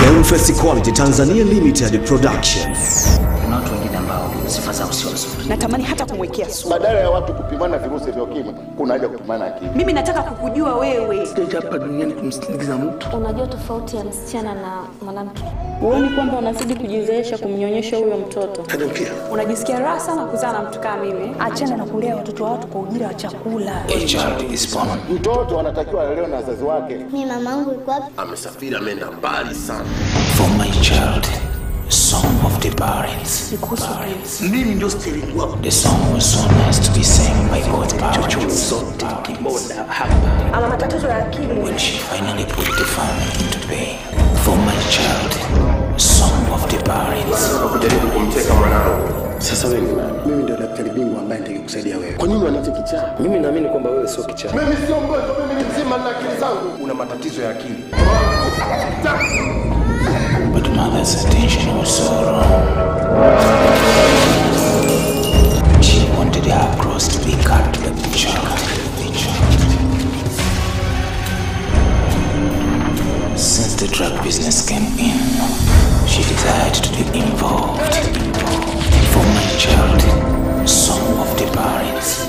First Quality Tanzania Limited Production. Kuna watu wengine ambao sifa zao sio nzuri. Natamani hata kumwekea sumu. Badala ya watu kupimana virusi vya ukimwi, kuna haja kupimana akili. Mimi nataka kukujua wewe. Stage hapa duniani kumsindikiza mtu. Unajua tofauti ya msichana na mwanamke? Uone kwamba unazidi kujizoesha kumnyonyesha huyo mtoto. Unajisikia raha sana kuzaa na mtu kama mimi? Achana na kulea watoto wa watu kwa ujira wa chakula. A child is born. Mtoto anatakiwa alelewe na wazazi wake. Mimi mamangu yuko wapi? Amesafiri, ameenda mbali sana. For my child, song of the parents. Mimi ndio steering wako. The song was so nice to be sang by both parents. Ana matatizo ya akili. When she finally put the family into pain. For my child, song of the parents. Kujaribu kumteka mwanao. Sasa wewe mimi ndio daktari bingwa ambaye nitakusaidia wewe. Kwa nini wanaita kichaa? Mimi naamini kwamba wewe sio kichaa. Mimi sio mgonjwa, mimi ni mzima na akili zangu. Una matatizo ya akili. But mother's attention was so wrong. She wanted her cross to be cut by the child. Since the drug business came in, she desired to be involved. For my child, song of the parents.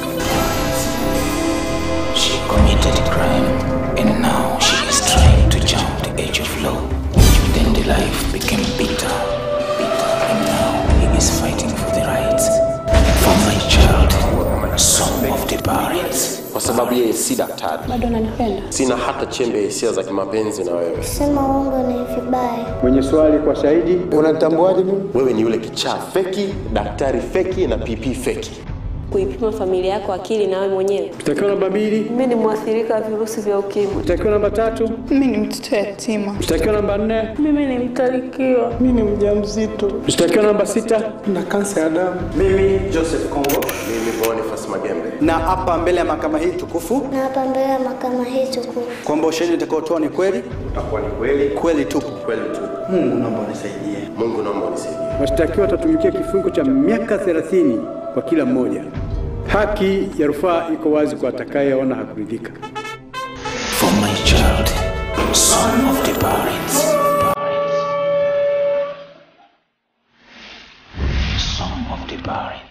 She committed a crime, and now she is trying to jump the edge of law. Then the life became bitter, and now he is fighting for the rights. For my child, song of the parents. Kwa sababu yeye si daktari. Bado unanipenda? Sina hata chembe hisia za kimapenzi na wewe. Sema uongo ni vibaya. Mwenye swali kwa shahidi, unatambuaje mimi? Wewe ni yule kichaa feki, daktari feki na PP feki. Kuipima familia yako akili na wewe mwenyewe. Mtakiwa namba 2. Mimi ni mwathirika wa virusi vya ukimwi. Mtakiwa namba 3. Mimi ni mtoto yatima. Mtakiwa namba 4. Mimi ni mtarikiwa. Mimi ni mjamzito. Mtakiwa namba 6. Na kansa ya damu. Mimi Joseph Bongo. Mimi Boniface Magembe. Na hapa mbele ya mahakama hii tukufu. Na hapa mbele ya mahakama hii tukufu. Kwamba ushahidi utakaotoa ni kweli? Utakuwa ni kweli. Kweli tu. Kweli tu. Mungu naomba unisaidie. Mungu naomba unisaidie. Washtakiwa watatumikia kifungo cha miaka 30 kwa kila mmoja. Haki ya rufaa iko wazi kwa atakayeona hakuridhika. For my child, son of the parents. Son of the parents.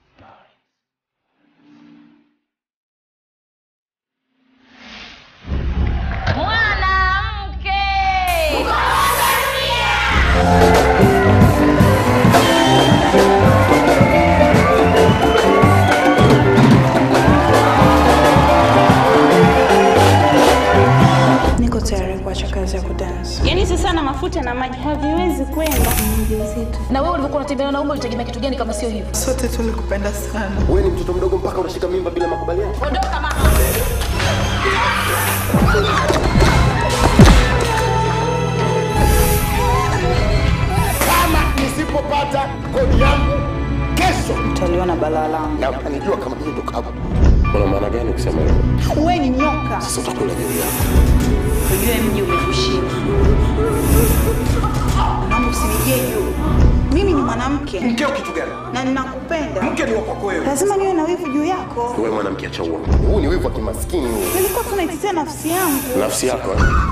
Kazi ya kudance. Yaani sasa na mafuta na maji haviwezi kwenda. Na wewe ulivyokuwa unatembea na umbo ulitegemea kitu gani kama sio hivyo? Sote tulikupenda sana. Wewe ni mtoto mdogo mpaka unashika mimba bila makubaliano. Ondoka mama. Kama nisipopata kodi yangu kesho Utaliona balaa langu. na utanijua kama mimi ndo kabu. Una maana gani kusema hivyo? Wewe ni nyoka. Sasa utakula nini yako? Ujue mji umekushinda. Naomba usinijie juu. Mimi ni mwanamke. Mkeo kitu gani? Na ninakupenda. Mke ni wako wewe. Lazima niwe na wivu juu yako. Wewe mwanamke acha uongo. Huu ni wivu wa kimaskini huu. Nilikuwa tunaitetea nafsi yangu. Nafsi yako.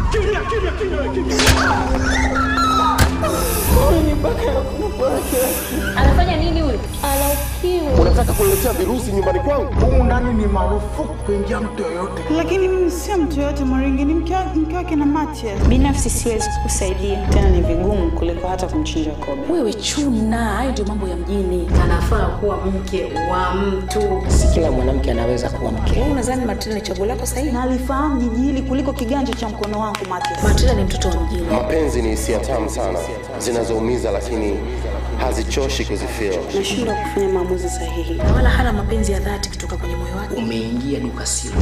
Anafanya nini huyu? Anakiwa. Unataka kuniletea virusi nyumbani kwangu? Humu ndani ni marufuku kuingia mtu yoyote. Lakini mimi sio mtu yote Maringi, ni mke wake na Matias. Binafsi siwezi kukusaidia. Tena ni vigumu kuliko hata kumchinja kobe. Wewe chuna, hayo ndio mambo ya mjini. Anafaa kuwa mke wa mtu. Si kila mwanamke anaweza kuwa mke. Wewe unadhani Martina ni chaguo lako sahihi? Na alifahamu jiji hili kuliko kiganja cha mkono wangu Matias. Martina ni mtoto wa mjini. Mapenzi ni hisia tamu sana, zinazoumiza lakini hazichoshi kuzifeel. Nashindwa kufanya maamuzi sahihi. Na wala hana mapenzi ya dhati kutoka kwenye moyo wake. Umeingia duka sio.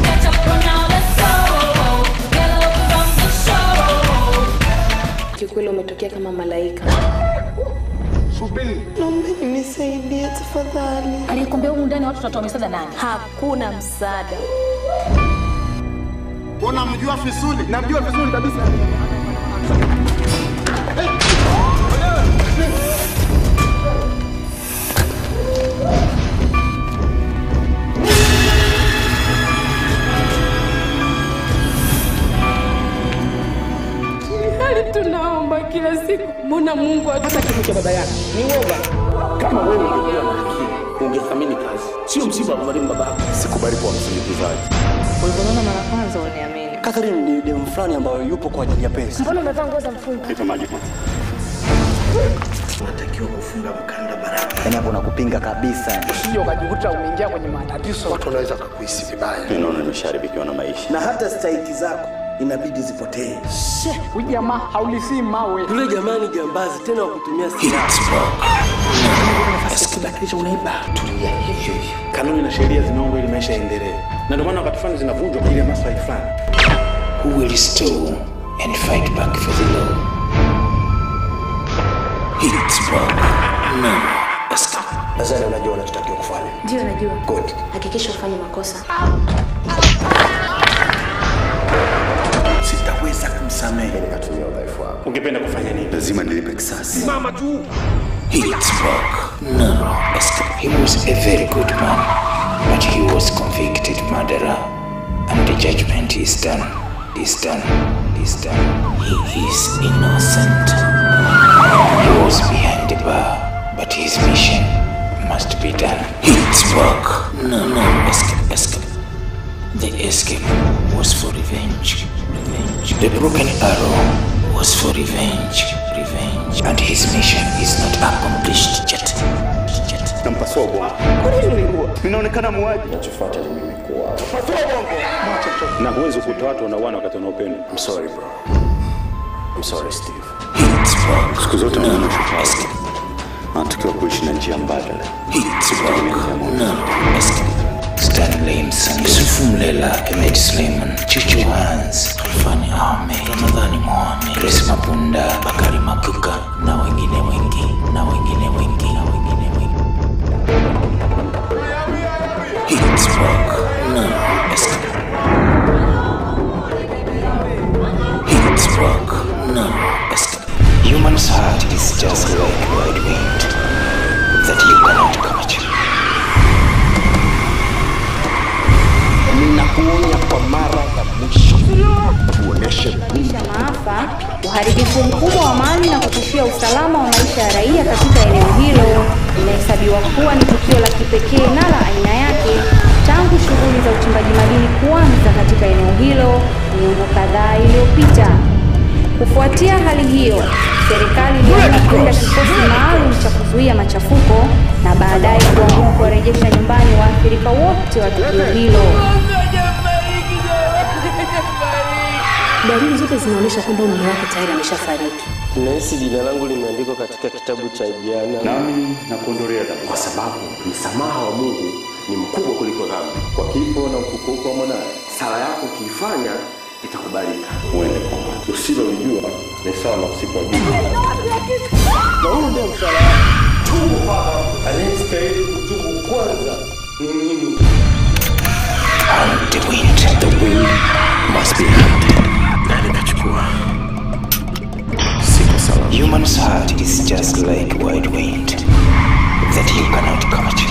Kikweli umetokea kama malaika. Subiri. Naomba nisaidie tafadhali. Alikwambia huko ndani watu watatoa msaada nani? Hakuna msaada. Unamjua Fisuli? Namjua vizuri kabisa. Tunaomba kila siku. Mbona Mungu hata kitu cha baba yako ni woga? Kama wewe ungekuwa na akili, ungethamini kazi. Sio msiba wa mwalimu baba. Sikubali kuwa msindikizaji. Ulipoona mara kwanza uniamini. Catherine ni demu fulani ambayo yupo kwa ajili ya pesa. Mbona umevaa nguo za mfungo? Leta maji. Unatakiwa kufunga mkanda baraka. Yaani hapo nakupinga kabisa. Usije ukajikuta umeingia kwenye matatizo. Watu wanaweza kukuhisi vibaya. Ninaona nimesharibikiwa na maisha. Na hata stahiki zako inabidi zipotee. Huyu jamaa haulisi mawe. Yule jamani jambazi tena wa kutumia silaha. Kisha unaiba. Tulia hivyo hivyo. Kanuni na sheria zimeundwa ili maisha yaendelee. Na ndio maana wakati fulani zinavunjwa kwa ile maslahi fulani. Who will steal and fight back for the law? It's wrong. No. Escape. Nadhani unajua unachotakiwa kufanya. Ndio najua. Good. Hakikisha ufanye makosa. Sitaweza kumsamehe. Nikatumia udhaifu wako. Ungependa kufanya nini? Lazima nilipe kisasi. Mama tu. It's wrong. No. Escape. He was a very good man, but he was convicted murderer, and the judgment is done. Is done. Is done. He is innocent. He was behind the bar, but his mission must be done. It's work. No. Escape. Escape. The escape was for revenge. Revenge. The broken arrow was for revenge. Revenge. And his mission is not accomplished yet. Nampasua Bongo. Kwa nini unaingua? Ninaonekana muuaji. Nachofuata ni mimi kuwa. Pasua Bongo. Na huwezi kukuta watu wanauana wakati wanaopenda. I'm sorry bro. I'm sorry Steve. It's work. Siku zote mwana shukrani. Anatakiwa kuishi na njia mbadala. It's work. No. Escape. Stanley Yusuf Mlela, Ahmed Suleiman, Chuchu Hans, Alfani Ahmed, Ramadhani Mohamed, Grace Mapunda, Bakari Makuka, na wengine wengi, na wengine wengi, na wengine wengi. It's work. No. Escape. It's work. No. Escape. Human's heart is just like wide wind that you cannot catch. Ninakuonya kwa mara ya mwisho. Tuoneshe maafa, uharibifu mkubwa wa mali na kutishia usalama wa maisha ya raia katika eneo hilo. Inahesabiwa kuwa ni tukio la kipekee na la aina yake tangu shughuli za uchimbaji madini kuanza katika eneo hilo miongo kadhaa iliyopita. Kufuatia hali hiyo, serikali iliamua kuunda kikosi maalum cha kuzuia machafuko na baadaye kuamua kuwarejesha nyumbani waathirika wote wa tukio hilo. Dalili zote zinaonyesha kwamba mume wako tayari ameshafariki. Nahisi jina langu limeandikwa katika kitabu cha jana. Nami nakuondolea dhambi. Kwa sababu msamaha wa Mungu ni mkubwa kuliko dhambi. Kwa kifo na ufufuko wa mwanae. Sala yako ukiifanya itakubalika. Uende kwa Mungu. Usilolijua ni sawa na usipojua. Na huo ndio msala. Tubu Baba. Anayestahili kutubu kwanza ni mimi. And the wind must be hunted. Nani kachukua? Siko sawa. Human's heart is just like wide wind that you cannot catch.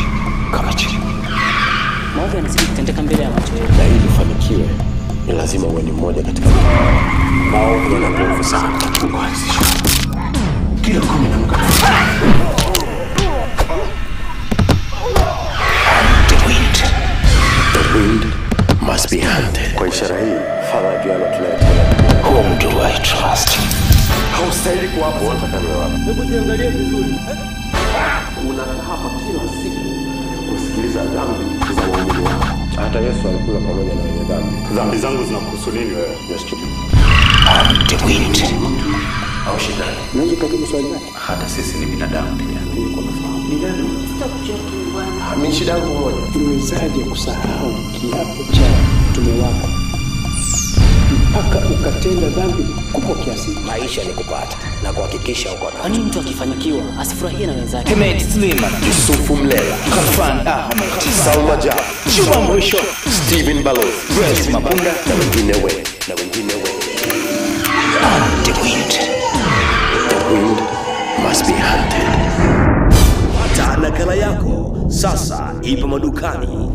Maovu yanazidi kutendeka mbele ya macho yetu. Na ili ufanikiwe ni lazima uwe ni mmoja katika maovu yana nguvu sana. Kuanzisha kila kumi na mkaka. The wind must be hunted. Kwa ishara hii, Father Juano tunayetana. Whom do I trust? Haustahili kuwa hapo watakaniwe wapo. Hebu jiangalie vizuri. Unakaa hapa kila siku kusikiliza dhambi za waumini wako. Hata Yesu alikula pamoja na wenye dhambi. Dhambi zangu zinakuhusu nini wewe? Yes, stupid. And the wind. Au shida. Unaweza kujibu swali lako? Hata sisi ni binadamu pia. Niko nafahamu. Ni nani? Sitakuchoka bwana. Mimi shida yangu moja. Unawezaje kusahau kiapo cha mtume wako mpaka ukatenda dhambi kubwa kiasi? Maisha ni kupata na kuhakikisha uko na. Kwa nini mtu akifanikiwa asifurahie na wenzake? Ahmed Suleiman Yusuf Mlela, Alfani Ahmed, Salma Ja, Juma Mwisho, Steven Balozi, Grace Mapunda, na wengine wengi. and the wind. The wind must be hunted. Pata nakala yako sasa, ipo madukani.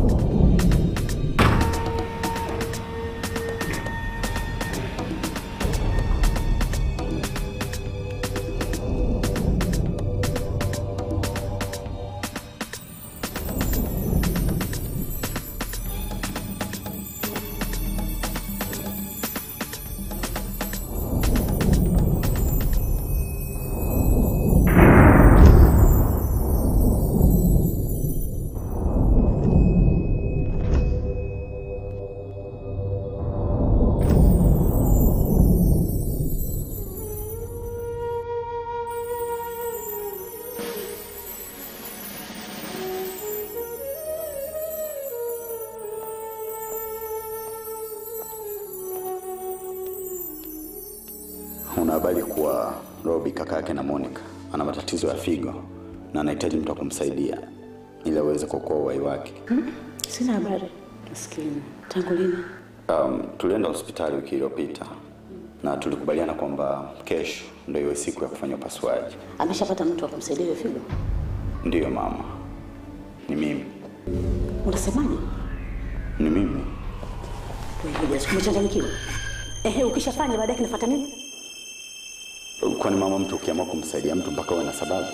una habari kuwa Robi kaka yake na Monica ana matatizo ya figo na anahitaji mtu kumsaidia ili aweze kuokoa uhai wake. Sina habari. Maskini. Tangu lini? Tulienda hospitali wiki iliyopita na tulikubaliana kwamba kesho ndio iwe siku ya kufanya upasuaji. Ameshapata mtu wa kumsaidia hiyo figo? Ndiyo mama. Ni mimi. Unasemaje? Ni mimi. Wewe umechanganyikiwa. Ukishafanya baadaye kinafuata nini? Kwani mama, mtu ukiamua kumsaidia mtu mpaka uwe na sababu?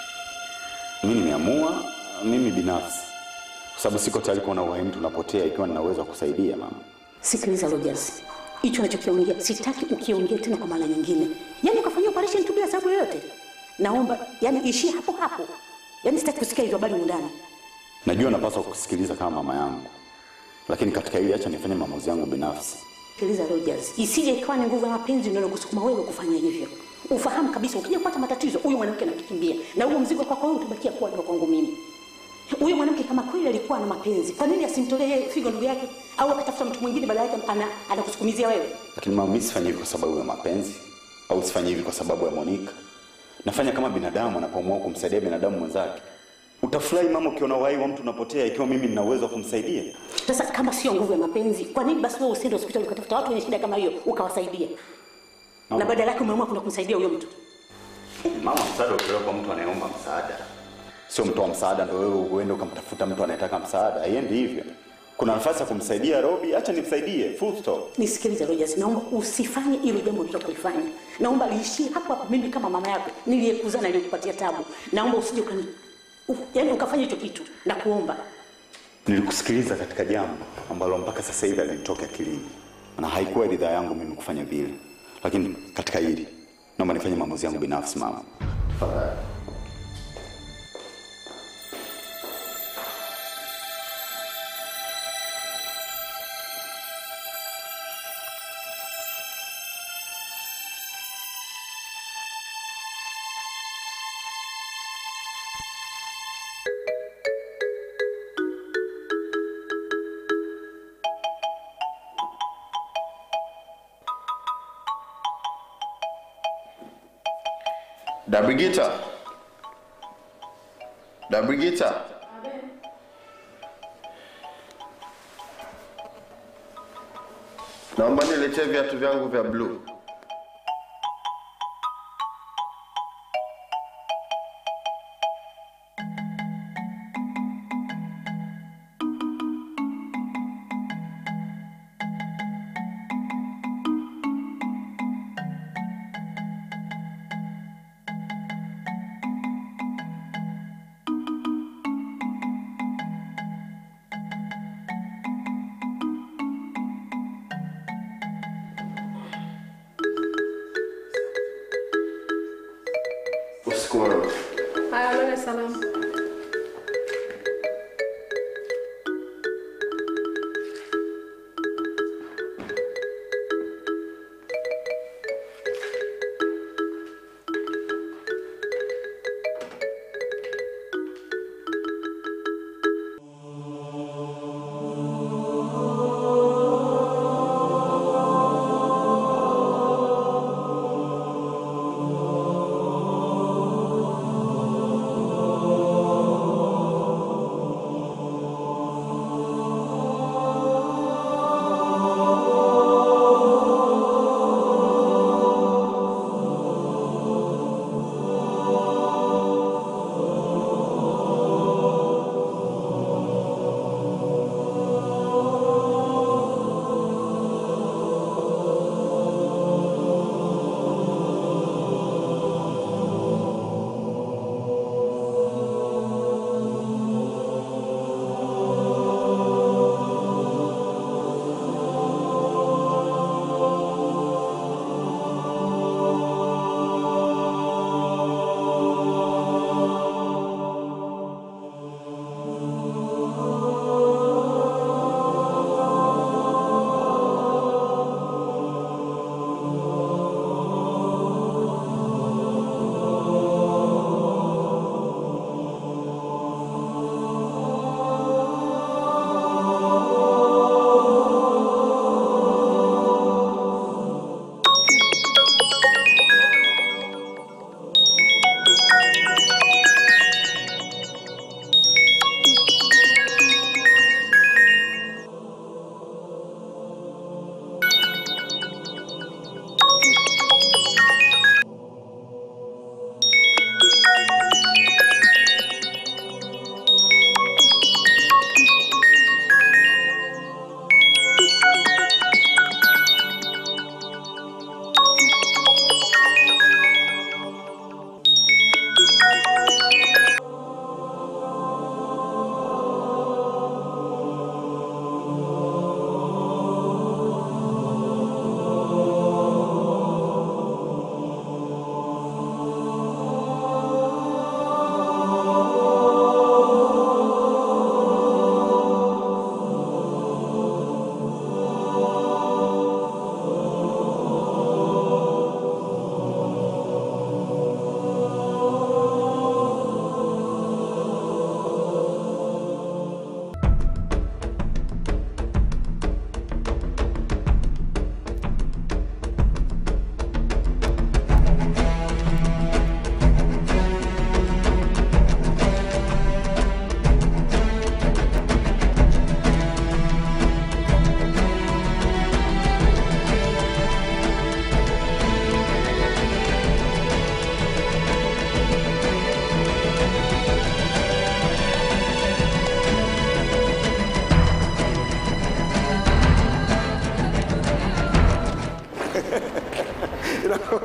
Mimi nimeamua mimi binafsi. Kwa sababu siko tayari kuona uhai mtu unapotea ikiwa nina uwezo wa kusaidia mama. Sikiliza Rogers. Hicho unachokiongea sitaki ukiongee tena kwa mara nyingine. Yaani ukafanyia operation tu bila sababu yoyote. Naomba yani ishie hapo hapo. Yaani sitaki kusikia hizo habari ndani. Najua napaswa kusikiliza kama mama yangu. Lakini katika hili acha nifanye maamuzi yangu binafsi. Sikiliza Rogers, isije ikawa ni nguvu ya mapenzi ndio inakusukuma wewe kufanya hivyo. Ufahamu kabisa ukija kupata matatizo huyu mwanamke anakimbia na huo mzigo kwako wewe utabakia kuwa ndio kwangu mimi. Huyu mwanamke kama kweli alikuwa na mapenzi, kwa nini asimtolee figo ndugu yake au akatafuta mtu mwingine badala yake anakusukumizia wewe? Lakini mama, mimi sifanyi hivi kwa sababu ya mapenzi au sifanyi hivi kwa sababu ya Monica. Nafanya kama binadamu anapoamua kumsaidia binadamu mwenzake. Utafurahi mama ukiona uhai wa mtu unapotea ikiwa mimi nina uwezo wa kumsaidia? Sasa kama sio nguvu ya mapenzi, kwa nini basi wewe usiende hospitali ukatafuta watu wenye shida kama hiyo ukawasaidia? Na badala yake umeamua kuna kumsaidia huyo mtu. Mama, msaada ukilewa kwa mtu anayeomba msaada. Sio mtu wa msaada ndio wewe uende ukamtafuta mtu anayetaka msaada. Haiendi hivyo. Kuna nafasi ya kumsaidia Robi, acha nimsaidie. Full stop. Nisikilize Rogers, naomba usifanye hilo jambo ulilokulifanya. Naomba liishie hapo hapo, mimi kama mama yako niliyekuzaa na nilikupatia tabu. Naomba usije yaani ukafanya hicho kitu na kuomba. Nilikusikiliza katika jambo ambalo mpaka sasa hivi halitoka akilini. Na haikuwa ridhaa yangu mimi kufanya vile. Lakini katika hili naomba nifanye maamuzi yangu binafsi mama. Tafadhali. Da Brigita. Naomba niletee viatu vyangu vya blue.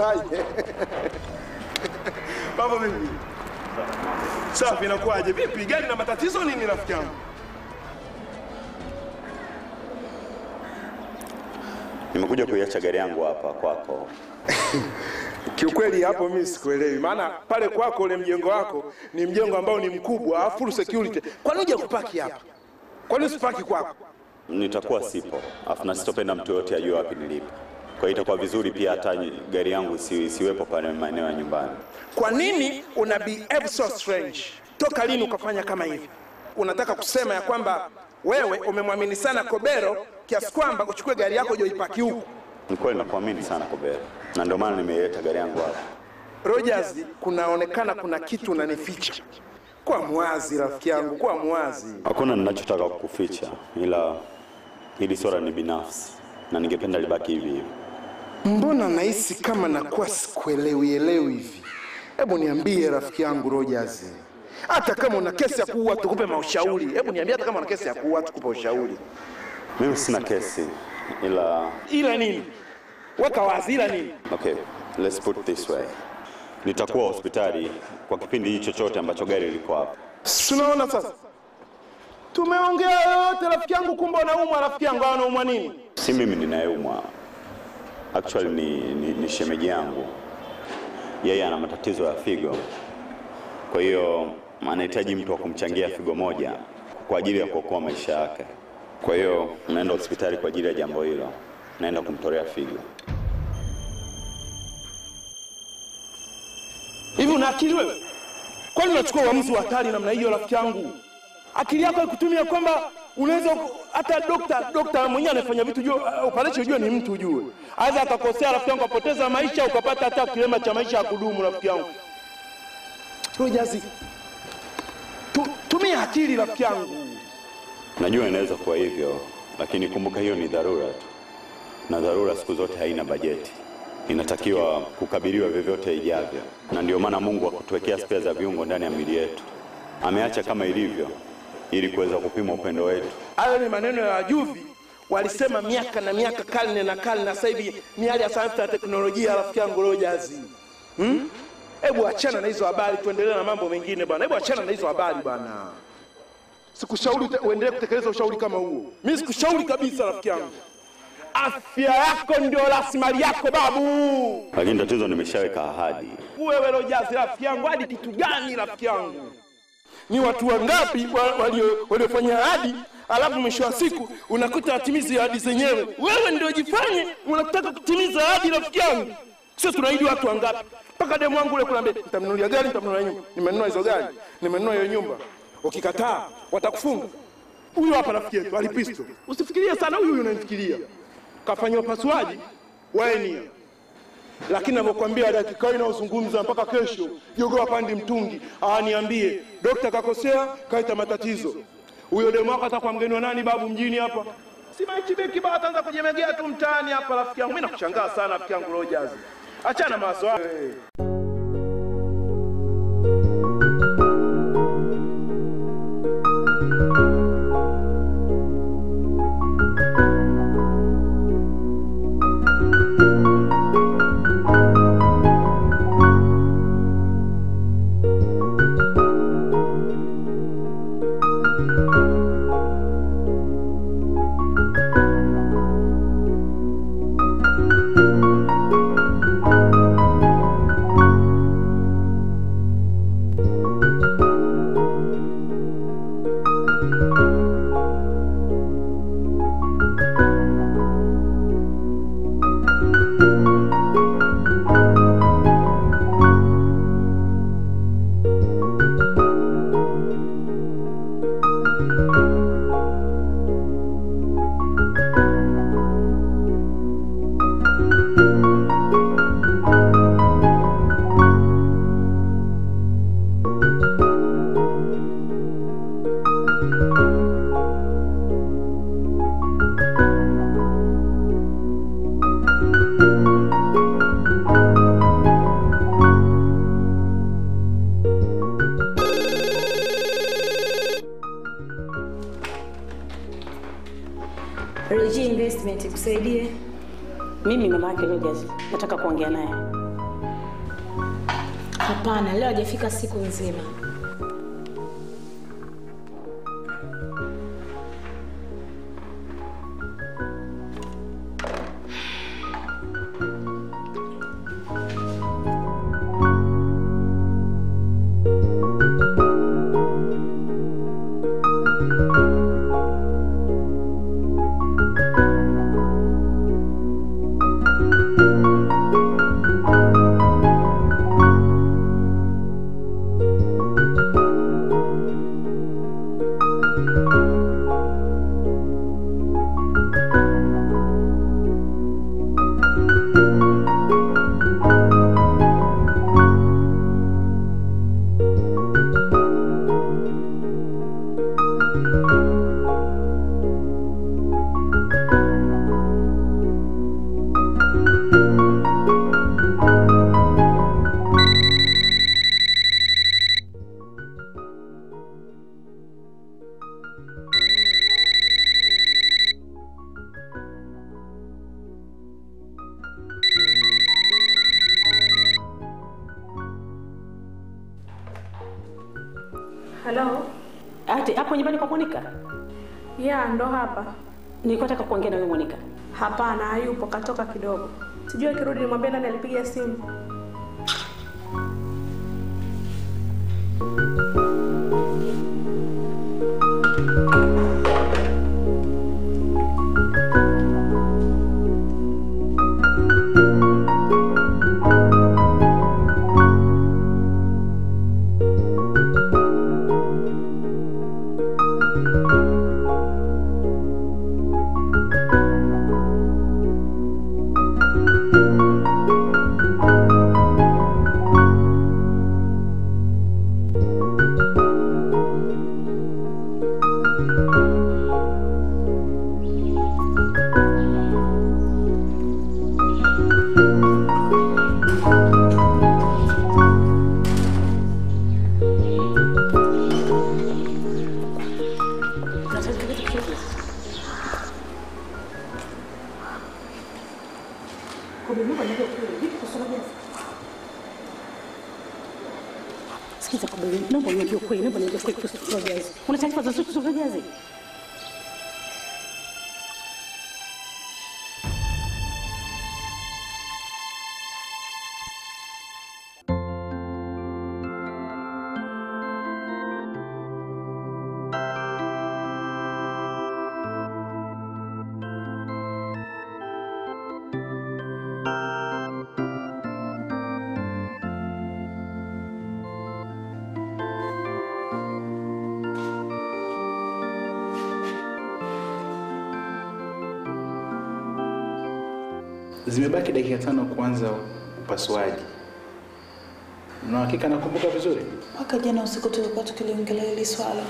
Inakuaje? Baba mimi. Safi, inakuaje? Vipi? Gari na matatizo nini rafiki yangu? Nimekuja kuiacha gari yangu hapa kwako. Kiukweli hapo mimi sikuelewi. Maana pale kwako ule mjengo wako ni mjengo ambao ni mkubwa, full security. Kwa nini hujapaki hapa? Kwa nini usipaki kwako? Nitakuwa sipo. Afu na sitopenda mtu yote ajue wapi nilipo. Kwa hiyo itakuwa vizuri pia hata gari yangu siwepo pale maeneo ya nyumbani. Kwa nini una behave so strange? Toka lini ukafanya kama hivi? Unataka kusema ya kwamba wewe umemwamini sana Kobero kiasi kwamba uchukue gari yako uje ipaki huku? Ni kweli nakuamini sana Kobero. Na ndio maana nimeileta gari yangu hapa. Rogers, kunaonekana kuna kitu unanificha. Kwa mwazi rafiki yangu, kwa mwazi. Hakuna ninachotaka kukuficha, ila hili swala ni binafsi na ningependa libaki hivi hivi. Mbona nahisi kama nakuwa sikuelewi hivi? Hebu niambie rafiki yangu Rogers. Hata kama una kesi ya kuua tukupe maushauri. Hebu niambie hata kama una kesi ya kuua tukupe ushauri. Mimi sina kesi, Ila nini? Weka wazi, ila nini? Okay, let's put it this way. Nitakuwa hospitali kwa kipindi hicho chote ambacho gari liko hapa. Tunaona sasa. Tumeongea yote rafiki yangu, kumbe unaumwa rafiki yangu. Anaumwa nini? Si mimi ninayeumwa. Actually ni shemeji yangu. Yeye ana matatizo ya figo. Kwa hiyo anahitaji mtu wa kumchangia figo moja kwa ajili ya kuokoa maisha yake. Kwa hiyo naenda hospitali kwa ajili ya jambo hilo. Naenda kumtolea figo. Hivi una akili wewe? Kwani unachukua uamuzi wa hatari namna hiyo rafiki yangu? Akili yako ikutumia kwamba unaweza hata dokta mwenyewe anafanya vitu juu operation juu ni mtu juu. Aidha akakosea rafiki yangu apoteza maisha ukapata hata kilema cha maisha ya kudumu rafiki yangu. Rogers, tumia akili rafiki yangu. Najua inaweza kuwa hivyo, lakini kumbuka hiyo ni dharura tu. Na dharura siku zote haina bajeti. Inatakiwa kukabiliwa vyovyote ijavyo. Na ndio maana Mungu akutuwekea spea za viungo ndani ya miili yetu. Ameacha kama ilivyo ili kuweza kupima upendo wetu. Hayo ni maneno ya wajuvi. Walisema miaka na miaka, karne na karne, na sasa hivi ni hali ya sayansi na teknolojia rafiki yangu Rogers. Hebu achana na hizo habari, tuendelee na mambo mengine bwana. Hebu achana na hizo habari bwana. Sikushauri uendelee kutekeleza ushauri kama huo. Mimi sikushauri kabisa rafiki yangu. Afya yako ndio rasilimali yako babu. Lakini tatizo nimeshaweka ahadi. Wewe Rogers rafiki yangu, hadi kitu gani rafiki yangu? Ni watu wangapi waliofanya ahadi alafu mwisho wa siku unakuta atimizi ahadi zenyewe? Wewe ndio jifanye unataka kutimiza ahadi rafiki yangu. Sio tunaahidi watu wangapi? Paka demu wangu ule kula mbele, nitamnunulia gari, nitamnunulia nyumba. Nimenunua hizo gari, nimenunua hiyo nyumba. Ukikataa watakufunga. Huyu hapa rafiki yetu alipisto. Usifikirie sana huyu unanifikiria. Kafanywa upasuaji waenia. Lakini ninapokuambia dakika hii naozungumza mpaka kesho, jogoo pandi mtungi, niambie, dokta kakosea, kaita matatizo. Huyo demu wako atakuwa mgeni wa nani babu mjini hapa? Si maichibeki baba ataanza kujemegea tu mtaani hapa rafiki yangu. Mimi nakushangaa sana rafiki yangu Rogers. Achana mawazo yako. Reji Investment kusaidie. Mimi mama yake Rogers, nataka kuongea naye. Hapana, leo hajafika siku nzima. Hello? Ati hapo nyumbani kwa Monica? Ndo hapa. Nilikuwa nataka kuongea na wewe Monica. Hapana, hayupo, katoka kidogo. Sijui akirudi nimwambie nani alipiga simu. Sikiza kwa baba, naomba uniambie ukweli, naomba uniambie ukweli kuhusu Rojazi. Una taarifa zozote kuhusu Rojazi? Zimebaki dakika 5 kuanza upasuaji. Na hakika nakumbuka vizuri. Mwaka jana usiku tulikuwa tukiliongelea hili swala.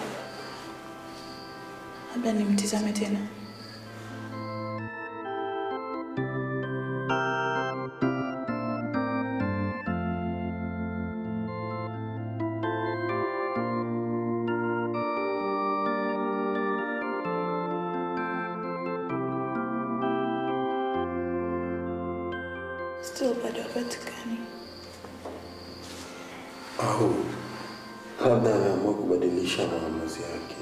Labda nimtizame tena. Still bado hapatikani. Au labda ameamua kubadilisha maamuzi yake.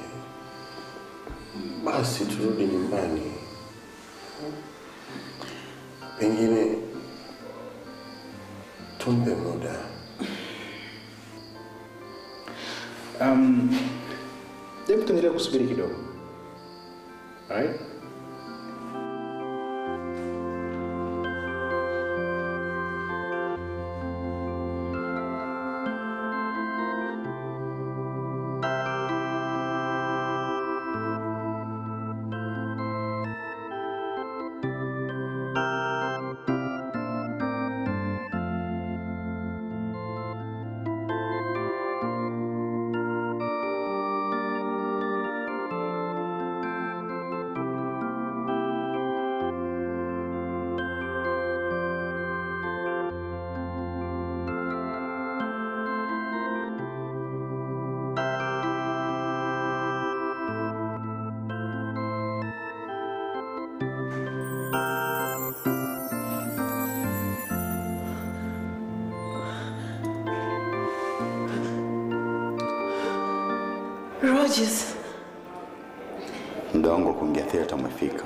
Basi turudi nyumbani. Pengine tumpe muda. Hebu tuendelee kusubiri kidogo. Alright? Rogers. Muda wangu wa kuingia theater umefika.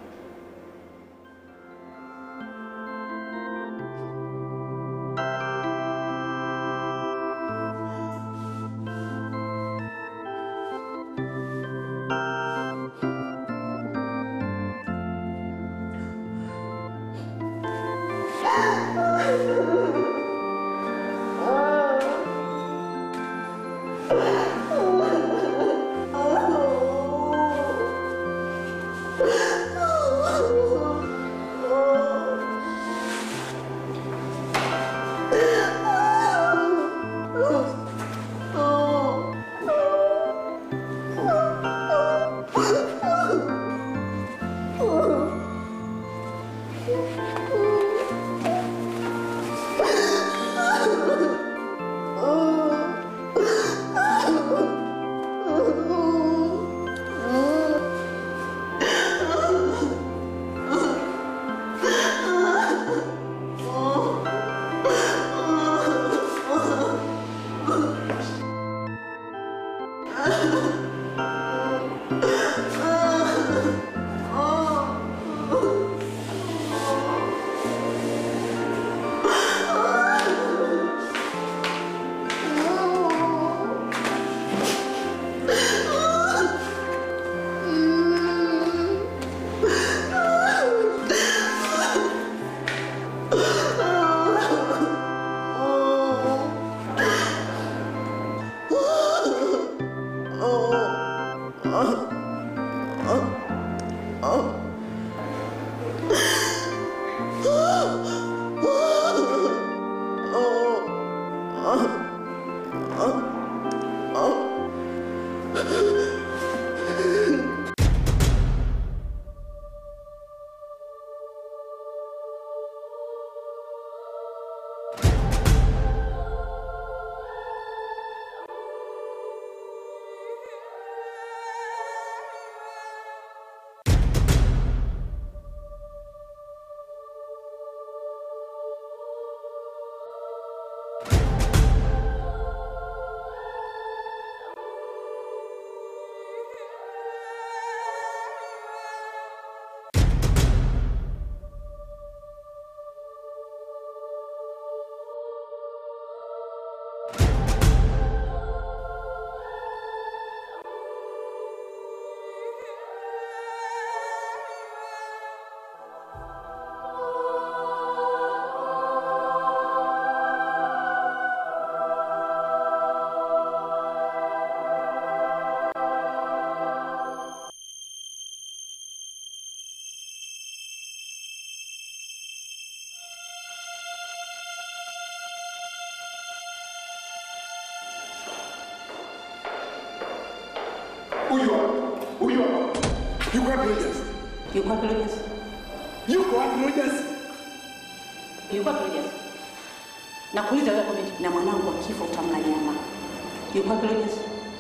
Nakuuliza wewe comment na mwanangu akifa utamla nyama. Yuko wapi Rogers?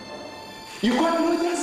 Yuko wapi Rogers?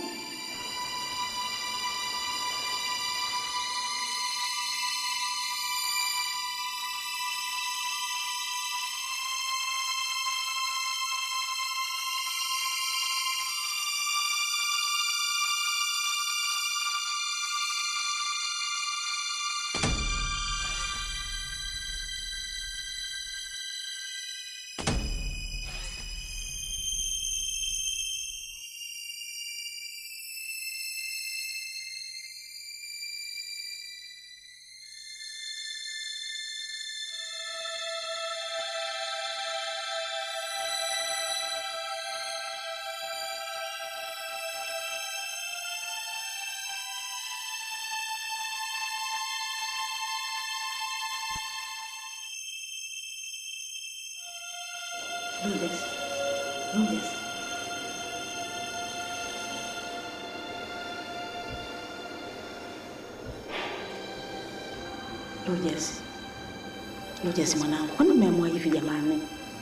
Rogers mwanangu, kwani umeamua hivi jamani?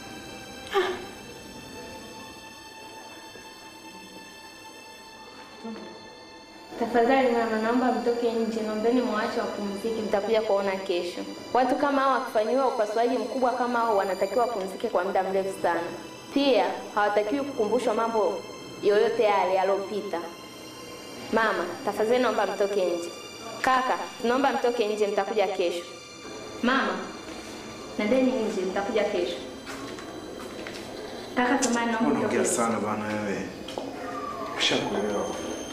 Tafadhali mama, naomba mtoke nje, naombeni muache wapumzike, mtakuja kuona kesho. Watu kama hao wakifanyiwa upasuaji mkubwa kama hao wanatakiwa wapumzike kwa muda mrefu sana. Pia hawatakiwi kukumbushwa mambo yoyote yale yalopita. Mama, tafadhali naomba mtoke nje. Kaka, naomba mtoke nje, nitakuja kesho. Mama, nendeni nje, nitakuja kesho. Kaka, tamani naomba mtoke. Unaongea sana bana wewe. Ushakuelewa.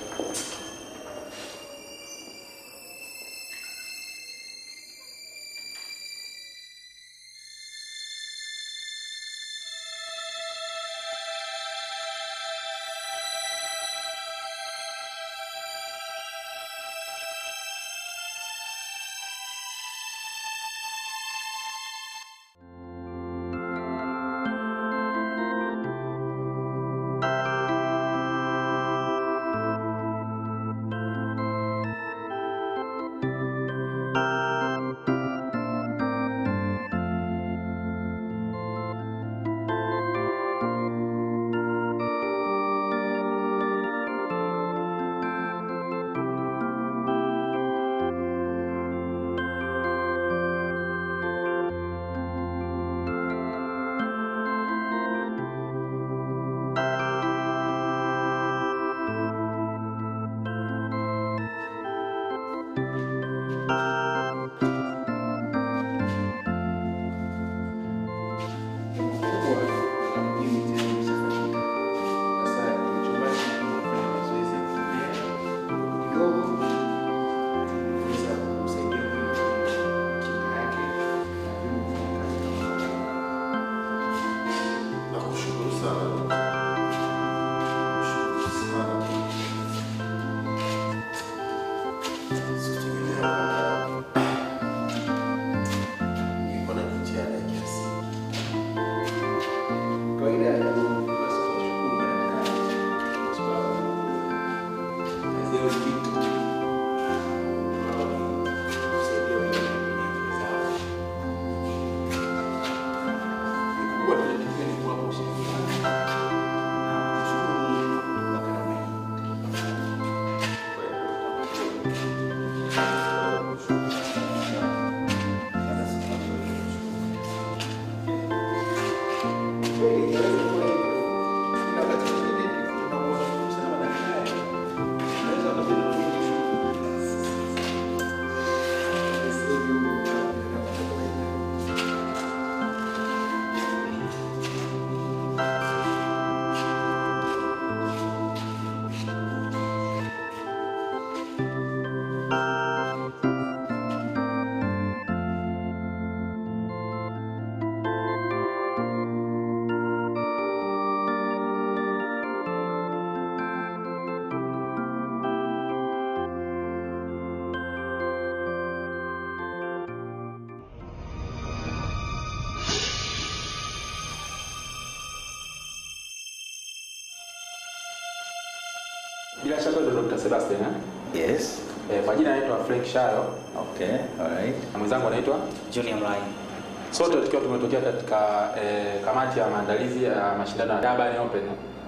Bila shaka ndo Dr. Sebastian, eh? Yes. Kwa jina naitwa Africha. Okay, alright. Na mwenzangu anaitwa Junior Mlela. Sote tukiwa tumetokea katika kamati ya maandalizi ya mashindano ya Durban Open.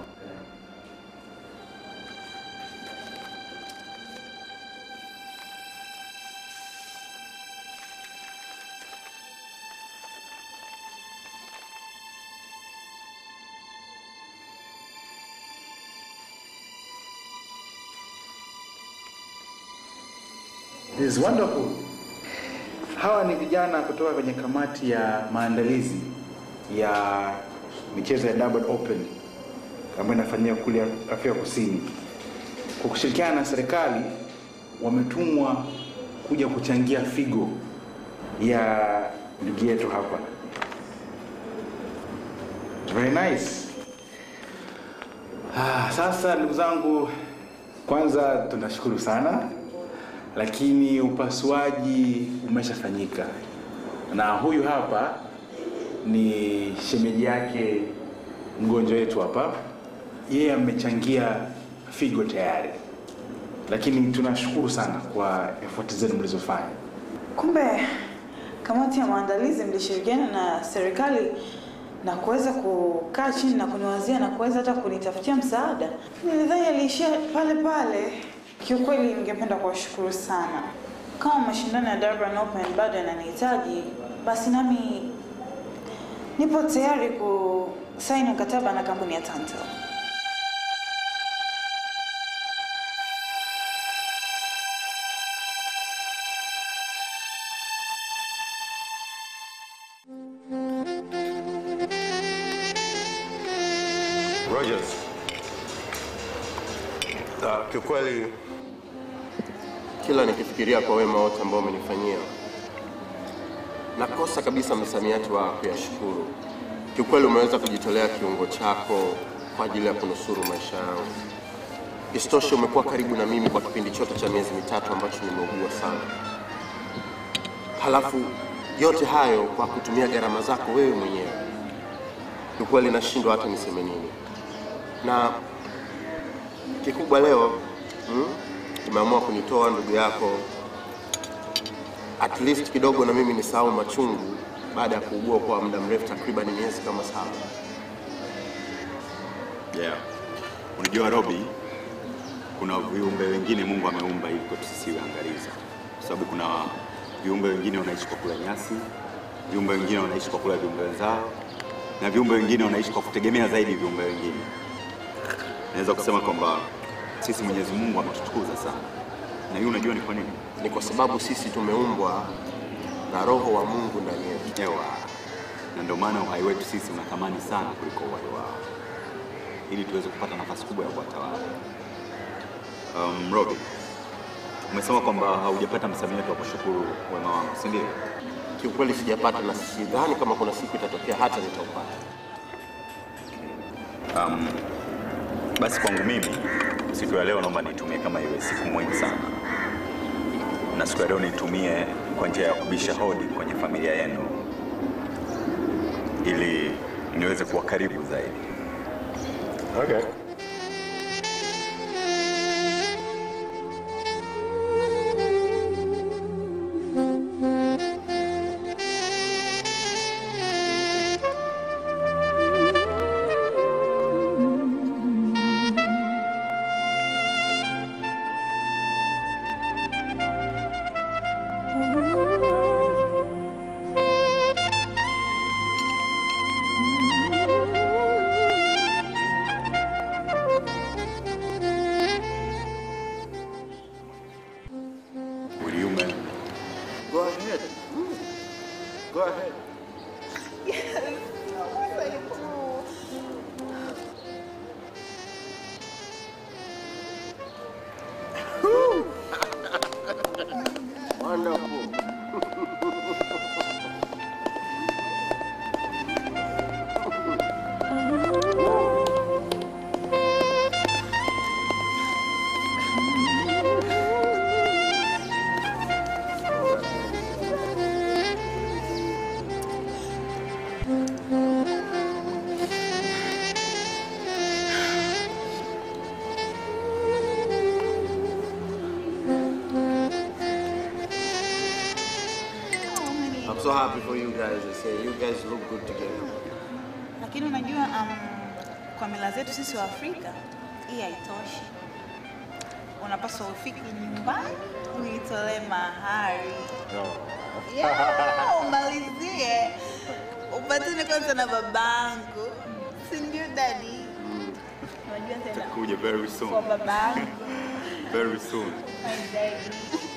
This is wonderful. Hawa ni vijana kutoka kwenye kamati ya maandalizi ya michezo ya Durban Open ambayo inafanyika kule Afrika Kusini. Kwa kushirikiana na serikali wametumwa kuja kuchangia figo ya ndugu yetu hapa. Very nice. Sasa ndugu zangu, kwanza tunashukuru sana. Lakini upasuaji umeshafanyika. Na huyu hapa ni shemeji yake mgonjwa wetu hapa. Yeye amechangia figo tayari. Lakini tunashukuru sana kwa effort zenu mlizofanya. Kumbe kamati ya maandalizi mlishirikiana na serikali na kuweza kukaa chini na kuniwazia na kuweza hata kunitafutia msaada. Nilidhani aliishia pale pale. Kiukweli ningependa kuwashukuru sana. Kama mashindano ya Durban Open bado yananihitaji, basi nami nipo tayari kusaini mkataba na kampuni ya Tantal. Rogers. Kiukweli kila nikifikiria kwa wema wote ambao umenifanyia nakosa kabisa msamiati wa kuyashukuru. Kiukweli umeweza kujitolea kiungo chako kwa ajili ya kunusuru maisha yangu. Isitoshe umekuwa karibu na mimi kwa kipindi chote cha miezi mitatu ambacho nimeugua sana. Halafu yote hayo kwa kutumia gharama zako wewe mwenyewe. Kiukweli nashindwa hata niseme nini. Na kikubwa leo umeamua kunitoa ndugu yako at least kidogo na mimi nisahau machungu baada ya kuugua kwa muda mrefu takriban miezi kama 7. Yeah. Unajua Robi, kuna viumbe wengine Mungu ameumba ili kwetu sisi angalizo. Kwa sababu kuna viumbe wengine wanaishi kwa kula nyasi, viumbe wengine wanaishi kwa kula viumbe wenzao, na viumbe wengine wanaishi kwa kutegemea zaidi viumbe wengine. Naweza kusema kwamba sisi Mwenyezi Mungu ametutukuza sana. Na hiyo unajua ni kwa nini? Ni kwa sababu sisi tumeumbwa na roho wa Mungu ndani yetu. Ewa. Na ndio maana uhai wetu sisi unathamani sana kuliko uhai wao. Ili tuweze kupata nafasi kubwa ya kuwatawala. Robi, umesema kwamba haujapata msamiati wa kushukuru wema wangu, si ndio? Kiukweli sijapata na sidhani kama kuna siku itatokea hata nitaupata. Basi kwangu mimi siku ya leo naomba nitumie kama iwe siku muhimu sana. Na siku ya leo nitumie kwa njia ya kubisha hodi kwenye familia yenu ili niweze kuwa karibu zaidi. Okay. Go ahead. Go ahead. Yes. I do. Wonderful. I'm so happy for you guys. I say you guys look good together. Lakini unajua kwa mila zetu sisi wa Afrika hii haitoshi. Unapaswa ufike nyumbani uitolee mahari. Yeah, umalizie. Upatane kwanza na babangu. Si ndio daddy? Unajua tena. Takuja very soon. Kwa babangu. Very soon. My daddy.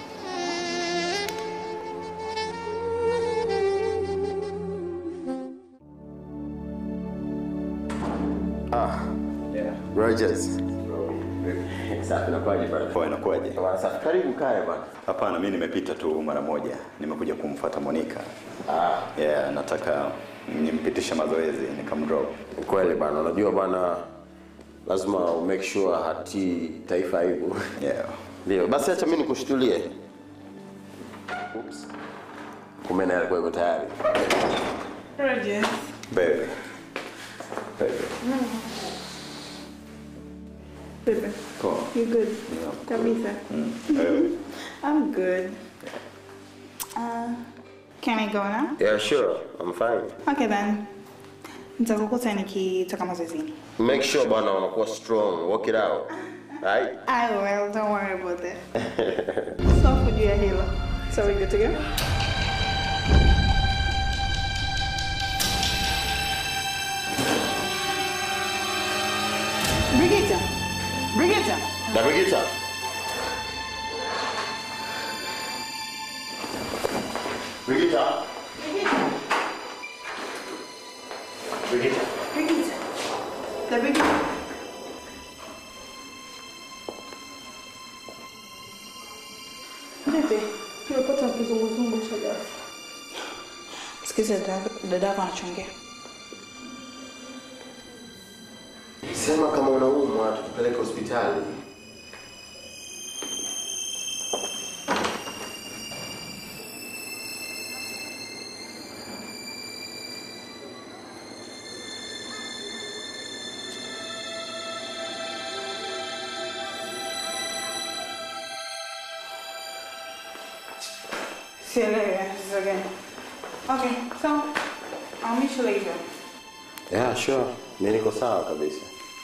Yeah. Rogers. Safi nakwaje bwana? Poa nakwaje? Safi. Karibu kae bwana. Hapana, mimi nimepita tu mara moja. Nimekuja kumfuata Monica. Yeah, nataka nimpitishe mazoezi nikamdrop. Kweli bwana, unajua bwana lazima make sure hati taifa hivyo. Yeah. Ndio, basi acha mimi nikushtulie. Oops. Kumbe naye alikuwa yuko tayari. Rogers. Baby. Baby. Baby. Cool. You good? Yeah. Kabisa. I'm good. Can I go now? Yeah, sure. I'm fine. Okay then. Nitakukuta nikitoka mazoezini. Make sure bwana unakuwa strong. Work it out. Right? I will. Don't worry about it. So for you hilo. So we good to go? Brigitte. Brigitte. Da Brigitte. Brigitte. Brigitte. Brigitte. Da Brigitte. Nimepata kizunguzungu cha ghafla. Sikiza dada yako anachongea. Sema kama unaumwa tukupeleke hospitali. See you later. Again. Okay, so I'll meet you later. Yeah, sure. Mimi niko sawa kabisa.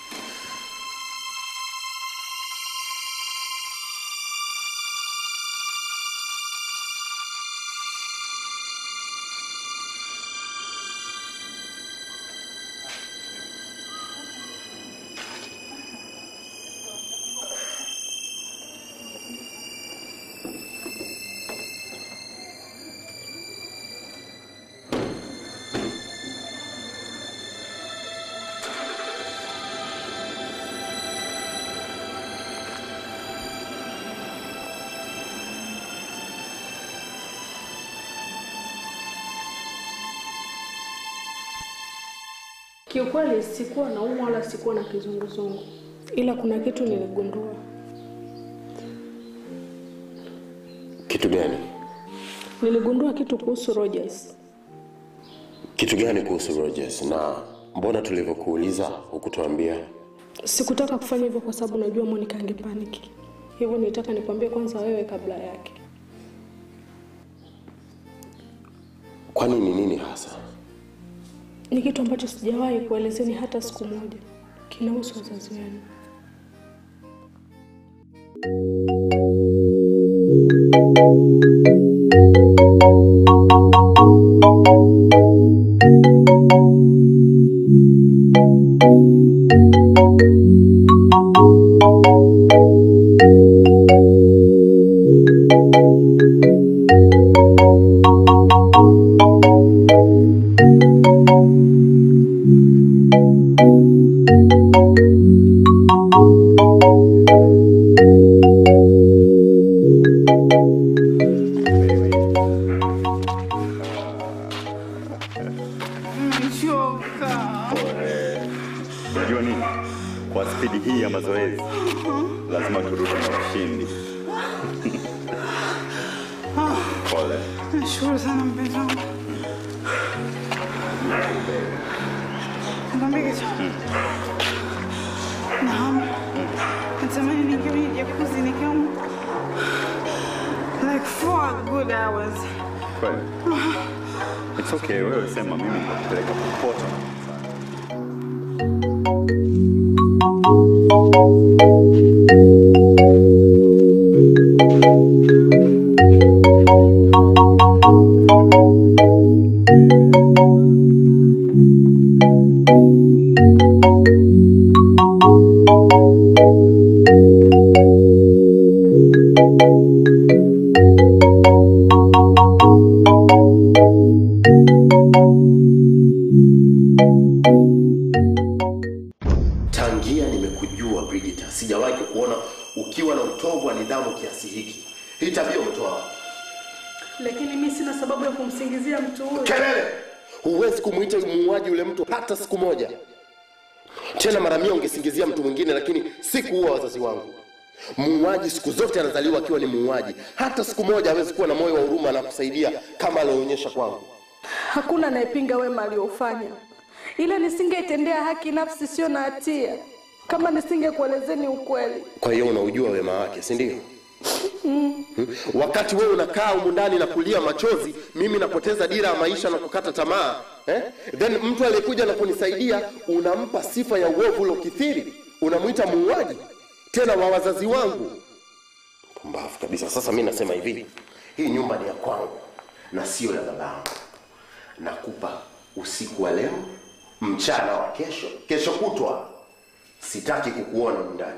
Kiukweli sikuwa naumwa wala sikuwa na kizunguzungu. Ila kuna kitu niligundua. Kitu gani? Niligundua kitu kuhusu Rogers. Kitu gani kuhusu Rogers? Na mbona tulivyokuuliza hukutuambia? Sikutaka kufanya hivyo kwa sababu najua Monica angepaniki. Hivyo nilitaka nikwambie kwanza wewe kabla yake. Kwani ni nini hasa? Ni kitu ambacho sijawahi kuelezeni hata siku moja. Kinahusu wazazi wenu. Unajua nini? Kwa spidi hii ya mazoezi lazima turudi na ushindi. Pole. Nashukuru sana mpenzi wangu. Niambie kitu. Naam. Natamani ningewe jacuzzi nikiwa like 4 good hours. Kweli? It's okay, wewe sema mimi nitakupeleka popote. Tangia nimekujua Brigita, sijawahi kukuona ukiwa na utovu wa nidhamu kiasi hiki. Hii tabia umetoa wapi? Lakini mimi sina sababu ya kumsingizia mtu huyo. Kelele! Huwezi kumuita muuaji yule mtu hata siku moja. Tena mara mia ungesingizia mtu mwingine, lakini sikuua wazazi wangu. Muuaji siku zote anazaliwa akiwa ni muuaji. Hata siku moja hawezi kuwa na moyo wa huruma na kusaidia kama alionyesha kwangu. Hakuna anayepinga wema aliofanya. Ila nisingeitendea haki nafsi sio na hatia kama nisingekuelezeni ukweli. Kwa hiyo unaujua wema wake, si ndio? Wakati wewe unakaa humu ndani na kulia machozi, mimi napoteza dira ya maisha na kukata tamaa, then mtu aliyekuja na kunisaidia unampa sifa ya uovu uliokithiri, unamuita muuaji tena wa wazazi wangu. Pumbavu kabisa. Sasa mimi nasema hivi, hii nyumba ni ya kwangu na sio ya babangu. Nakupa usiku wa leo, mchana wa kesho, kesho kutwa. Sitaki kukuona ndani.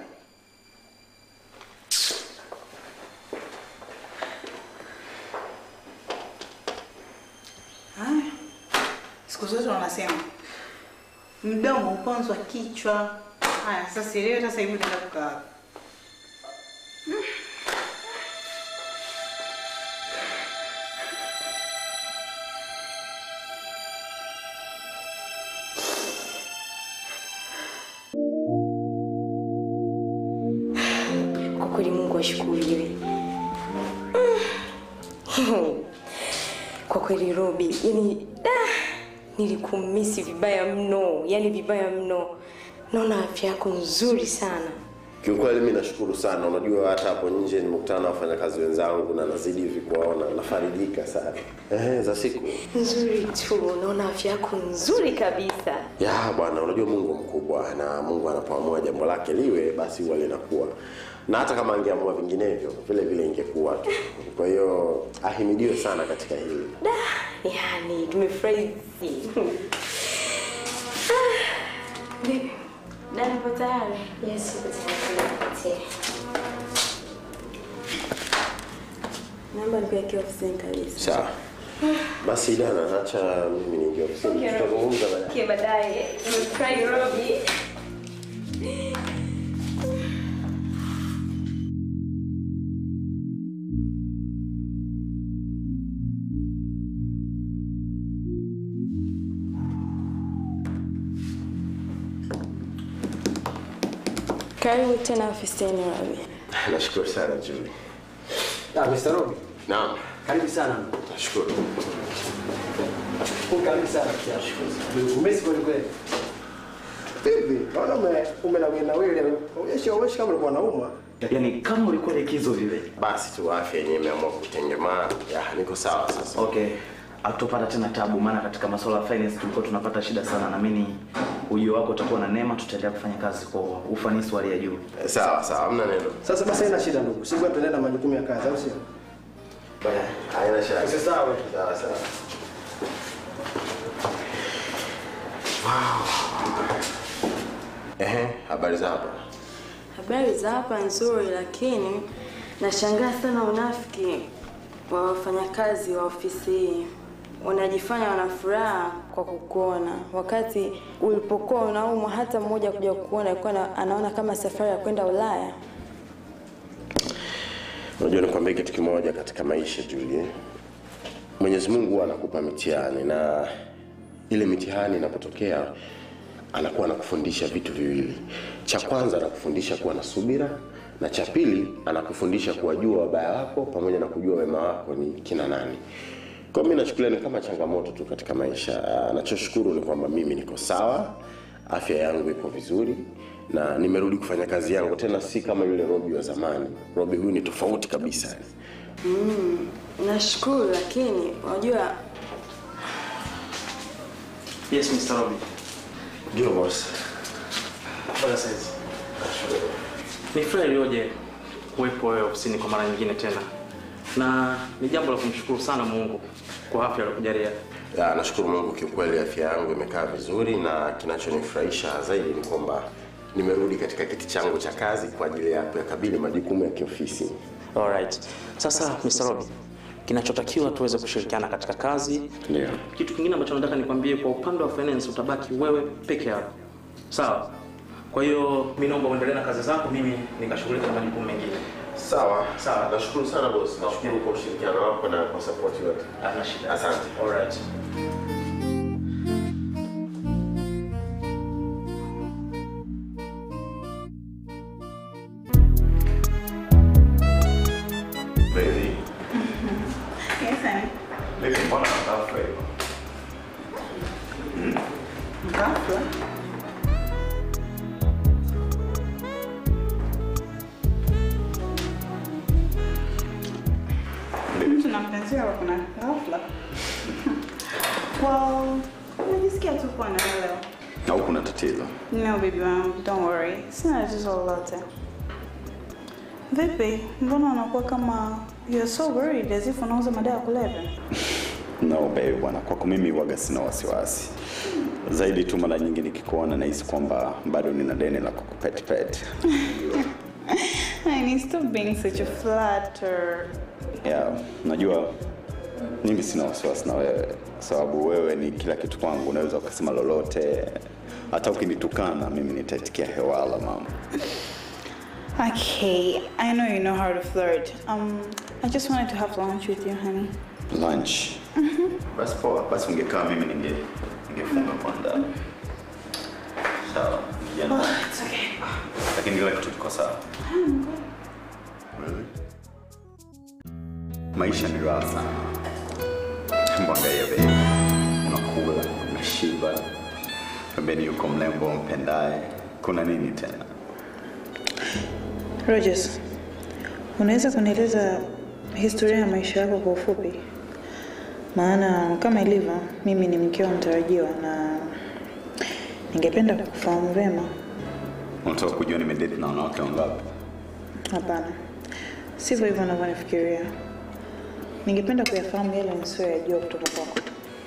Siku zote wanasema mdomo uponzwa kichwa. Haya, sasa leo sasa hivi nitakukaa. nishukuriwe. Kwa kweli Robi, yani nilikumisi vibaya mno, yani vibaya mno. Naona afya yako nzuri sana. Kiukweli mimi nashukuru sana. Unajua hata hapo nje nimekutana na wafanyakazi wenzangu na nazidi hivi kuwaona, nafarijika sana. Za siku nzuri tu, naona afya yako nzuri kabisa. Ya bwana, unajua Mungu mkubwa na Mungu anapoamua jambo lake liwe basi huwa linakuwa. Na hata kama angeamua vinginevyo vile vile ingekuwa tu. Kwa hiyo ahimidiwe sana katika hili. Yani tumefurahi. Bibi, dada uko tayari? Yes, uko tayari. Namba nikuwekea ofisini kabisa. Sawa. Basi dada, acha mimi niingie ofisini. Tutazungumza baadaye. Baadaye. Nimefurahi Robi. Karibu tena ofisini Robi. Nashukuru sana Julie. Mr. Robi. Naam. Karibu sana. Nashukuru. Karibu sana. Umesi kweli kweli. Bibi, naona umelawina wewe. Umeshi kama ulikuwa unauma. Yaani kama ulikuwa likizo vile. Basi tu afya yenyewe imeamua kutengemaa. Niko sawa sasa. Okay. Hatupata tena tabu maana katika masuala ya finance tulikuwa tunapata shida sana na mimi ujio wako utakuwa na neema, tutaendelea kufanya kazi kwa ufanisi wa hali ya juu. Sawa, hamna neno. Sasa basi haina shida ndugu. Sisi tuendelee na majukumu ya kazi au sio? Baya, haina shida. Sasa sawa. Sawa. Wow. Habari za hapa? Habari za hapa nzuri, lakini nashangaa sana unafiki wa wafanyakazi wa ofisi hii. Wanajifanya wana furaha kwa kukuona, wakati ulipokuwa unaumwa hata mmoja kuja kukuona alikuwa anaona kama safari ya kwenda Ulaya. Unajua nikwambie kitu kimoja katika maisha Julie. Mwenyezi Mungu anakupa mitihani na ile mitihani inapotokea anakuwa anakufundisha vitu viwili. Cha kwanza anakufundisha kuwa na subira na cha pili anakufundisha kuwajua wabaya wako pamoja na kujua wema wako ni kina nani. Kwa mimi nachukulia ni kama changamoto tu katika maisha. Nachoshukuru ni kwamba mimi niko sawa, afya yangu iko vizuri na nimerudi kufanya kazi yangu tena, si kama yule Robi wa zamani. Robi huyu ni tofauti kabisa. Nashukuru, lakini unajua. Yes, Mr. Robi. Ndio boss. Bwana sasa. Ni furaha iliyoje kuwepo wewe ofisini kwa mara nyingine tena. Na ni jambo la kumshukuru sana Mungu kwa afya aliyokujalia. Nashukuru Mungu kiukweli, afya yangu imekaa vizuri na kinachonifurahisha zaidi ni kwamba nimerudi katika kiti changu cha kazi kwa ajili ya kukabili majukumu ya kiofisi. Alright. Sasa Mr. Robi, kinachotakiwa tuweze kushirikiana katika kazi. Ndio. Kitu kingine ambacho nataka nikwambie, kwa upande wa finance utabaki wewe peke yako. Sawa? Kwa hiyo mimi naomba uendelee na kazi zako, mimi nikashughulika na majukumu mengine. Sawa. Nashukuru sana boss. Nashukuru kwa ushirikiano wako na kwa support yote. Hana shida. Asante. Alright. Baby. Yes, honey. Baby, mbona ghafla hivyo? Ghafla? Mtu na mpenzi wako kuna ghafla. Well, najisikia tu kwa na leo. Au kuna tatizo? No, baby, don't worry. Sina tatizo lolote. Vipi, mbona unakuwa kama you're so worried as if unauza madawa ya kulevya? No baby bwana, kwako mimi waga sina wasiwasi. Zaidi tu mara nyingi nikikuona nahisi kwamba bado nina deni la kukupetipeti. I stop being such a flatter. Yeah, najua mimi sina wasiwasi na wewe sababu wewe ni kila kitu kwangu, unaweza ukasema lolote. Hata ukinitukana mimi nitaitikia hewala mama. Okay, I know you know how to flirt. I just wanted to have lunch with you, honey. Lunch? Basi poa, basi ungekaa mimi ningefunga kwanza. Sawa, Oh, it's okay. Lakini kila kitu kiko sawa. Really? Maisha ni raha sana. Mwangalia baby, unakula, unashiba, pembeni yuko mlembo mpendaye. Kuna nini tena? Rogers, unaweza kunieleza historia ya maisha yako kwa ufupi? Maana kama ilivyo, mimi ni mkeo mtarajiwa na ningependa kufahamu vema. Unataka kujua nimedate na wanawake wangapi? Hapana. Sivyo hivyo ninavyonifikiria. Ningependa kuyafahamu yale nisiyoyajua kutoka kwako.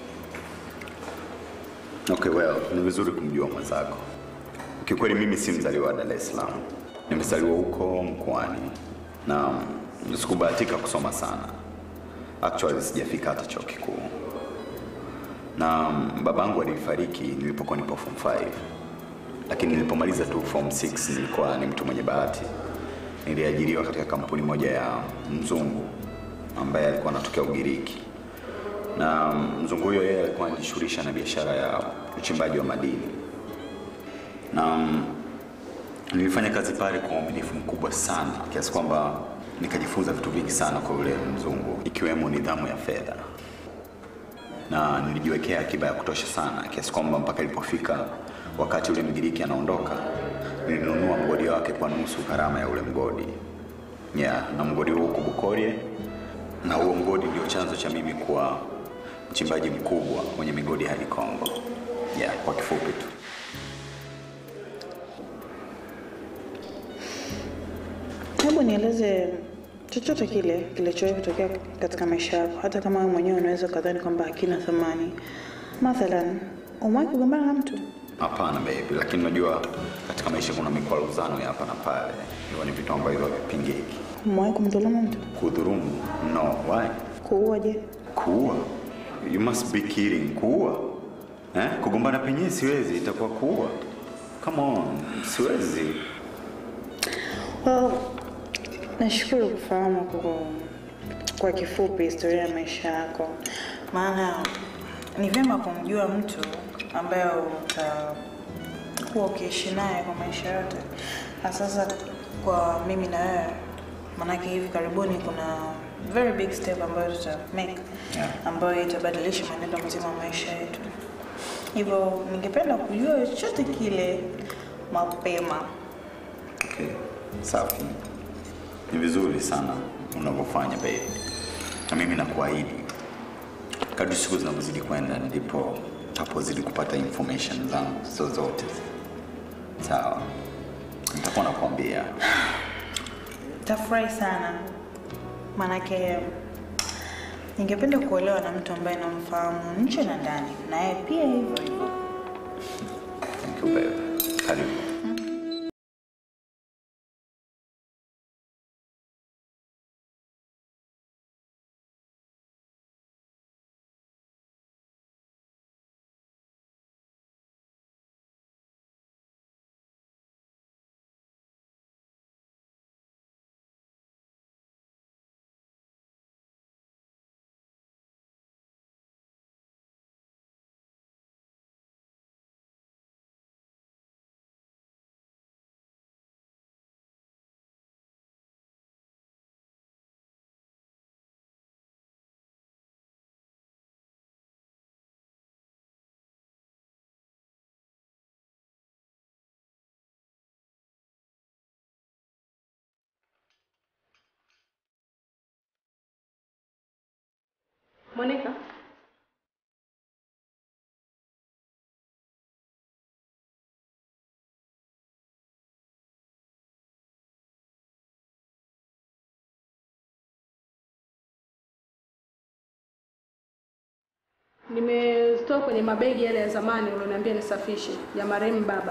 Okay, well, ni vizuri kumjua mwenzako. Kikweli mimi si mzaliwa wa Dar es Salaam. Nimezaliwa huko mkoani na sikubahatika kusoma sana. Actually sijafika hata chuo kikuu. Na babangu alifariki nilipokuwa nipo form 5. Lakini nilipomaliza tu form 6 nilikuwa ni mtu mwenye bahati. Niliajiriwa katika kampuni moja ya mzungu ambaye alikuwa anatokea Ugiriki. Na mzungu huyo yeye alikuwa anajishughulisha na biashara ya uchimbaji wa madini. Na nilifanya kazi pale kwa uaminifu mkubwa sana kiasi kwamba nikajifunza vitu vingi sana kwa yule mzungu, ikiwemo nidhamu ya fedha. Na nilijiwekea akiba ya kutosha sana kiasi kwamba mpaka ilipofika wakati ule Mgiriki anaondoka, nilinunua mgodi wake kwa nusu gharama ya ule mgodi. Na mgodi huo uko Bukorie, na huo mgodi ndio chanzo cha mimi kuwa mchimbaji mkubwa mwenye migodi hadi Kongo. Kwa kifupi tu. Hebu nieleze chochote kile kilichowahi kutokea katika maisha yako, hata kama wewe mwenyewe unaweza kadhani kwamba hakina thamani. Mathalan, umewahi kugombana na mtu? Hapana baby, lakini unajua katika maisha kuna mikwaruzano ya hapa na pale. Hiyo ni vitu ambavyo havipingiki. Umewahi kumdhulumu mtu? Kudhulumu? No, why? Kuua je? Kuua? You must be kidding. Kuua? Kugombana penyewe siwezi, itakuwa kuua. Come on, siwezi. Well, nashukuru kufahamu kwa kifupi historia ya maisha yako. Maana ni vyema kumjua mtu ambaye utakuwa ukiishi naye kwa maisha yote. Sasa kwa mimi na wewe, manake hivi karibuni kuna very big step ambayo tuta make, ambayo itabadilisha mwenendo mzima wa maisha yetu. Hivyo ningependa kujua chochote kile mapema. Okay, safi. Ni vizuri sana unavyofanya baby. Na mimi nakuahidi kadri siku zinavyozidi kwenda ndipo tapozidi kupata information zangu zozote. Sawa. Nitakuwa nakwambia. Tafurahi sana. Manake ningependa kuolewa na mtu ambaye namfahamu nje na ndani, na yeye pia hivyo hivyo. Thank you baby. Karibu. Monica? Nimezitoa kwenye mabegi yale ya zamani ulioniambia nisafishe ya marehemu baba.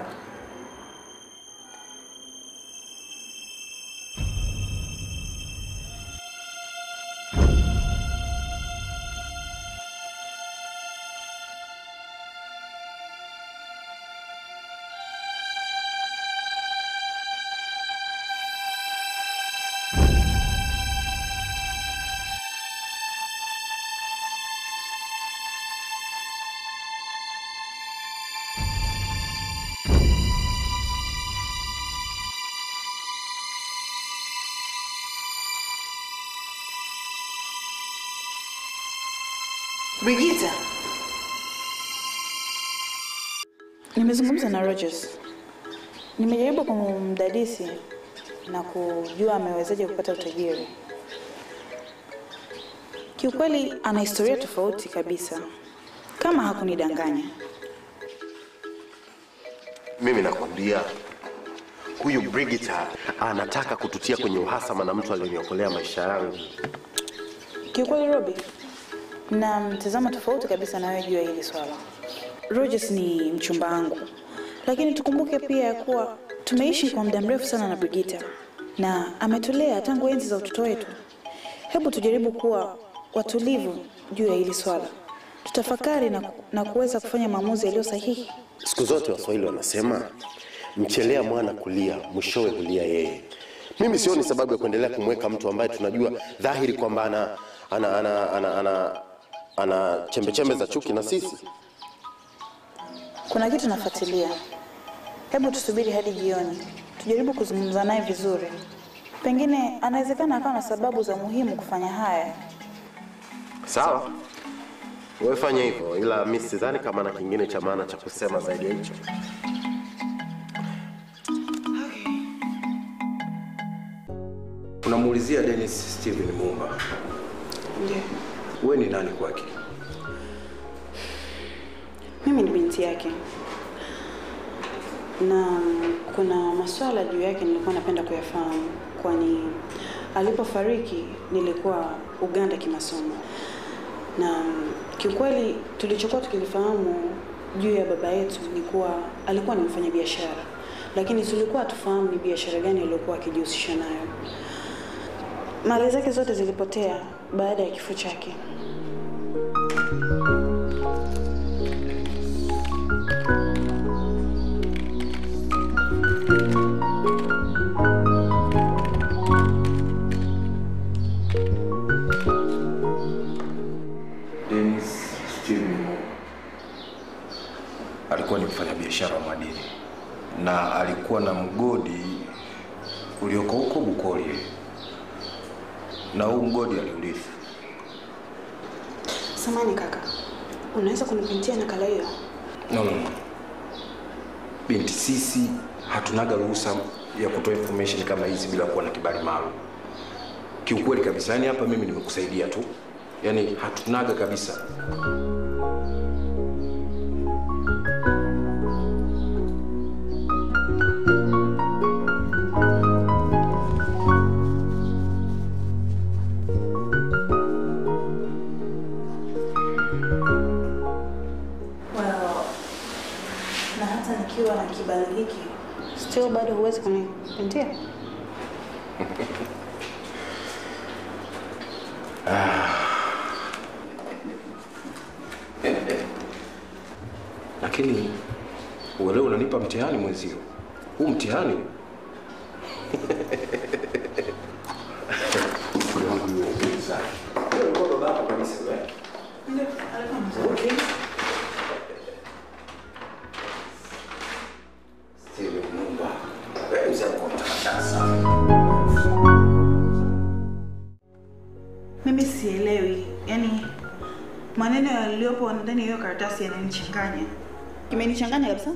Brigita. Nimezungumza na Rogers. Nimejaribu kumdadisi na kujua amewezaje kupata utajiri. Kiukweli ana historia tofauti kabisa. Kama hakunidanganya. Mimi nakwambia huyu Brigita anataka kututia kwenye uhasama na mtu aliyeniokolea maisha yangu. Kiukweli Robi, na mtazamo tofauti kabisa na wewe juu ya hili swala. Rogers ni mchumba wangu. Lakini tukumbuke pia kuwa tumeishi kwa muda mrefu sana na Brigita na ametulea tangu enzi za utoto wetu. Hebu tujaribu kuwa watulivu juu ya hili swala. Tutafakari na kuweza kufanya maamuzi yaliyo sahihi. Siku zote Waswahili wanasema mchelea mwana kulia, mwishowe hulia yeye. Mimi sioni sababu ya kuendelea kumweka mtu ambaye tunajua dhahiri kwamba ana chembe za chuki na sisi. Kuna kitu nafuatilia. Hebu tusubiri hadi jioni. Tujaribu kuzungumza naye vizuri. Pengine anawezekana akawa na sababu za muhimu kufanya haya. Sawa. Wewe fanya hivyo, ila mimi sidhani kama na kingine cha maana cha kusema zaidi ya hicho. Unamuulizia Dennis Steven Mumba. Ndiyo. Wewe ni nani kwake? Mimi ni binti yake. Na kuna masuala juu yake nilikuwa napenda kuyafahamu, kwani alipofariki nilikuwa Uganda kimasomo. Na kiukweli tulichokuwa tukilifahamu juu ya baba yetu ni kuwa alikuwa ni mfanyabiashara, lakini tulikuwa tufahamu ni biashara gani aliyokuwa akijihusisha nayo. Mali zake zote zilipotea baada ya kifo chake. Alikuwa ni mfanyabiashara wa madini na alikuwa na mgodi ulioko huko Bukolie, na huu mgodi aliurithi. Samahani kaka, unaweza kunipintia nakala hiyo? No. Binti, sisi hatunaga ruhusa ya kutoa information kama hizi bila kuwa na kibali maalum. Kiukweli kabisa, yani hapa mimi nimekusaidia tu. Yani hatunaga kabisa. Na kibali hiki still bado huwezi kunipintia? Lakini wewe unanipa mtihani mwenzio. Huu mtihani Mimi sielewi, yani maneno yaliyopo ndani ya hiyo karatasi yananichanganya. Kimenichanganya kabisa.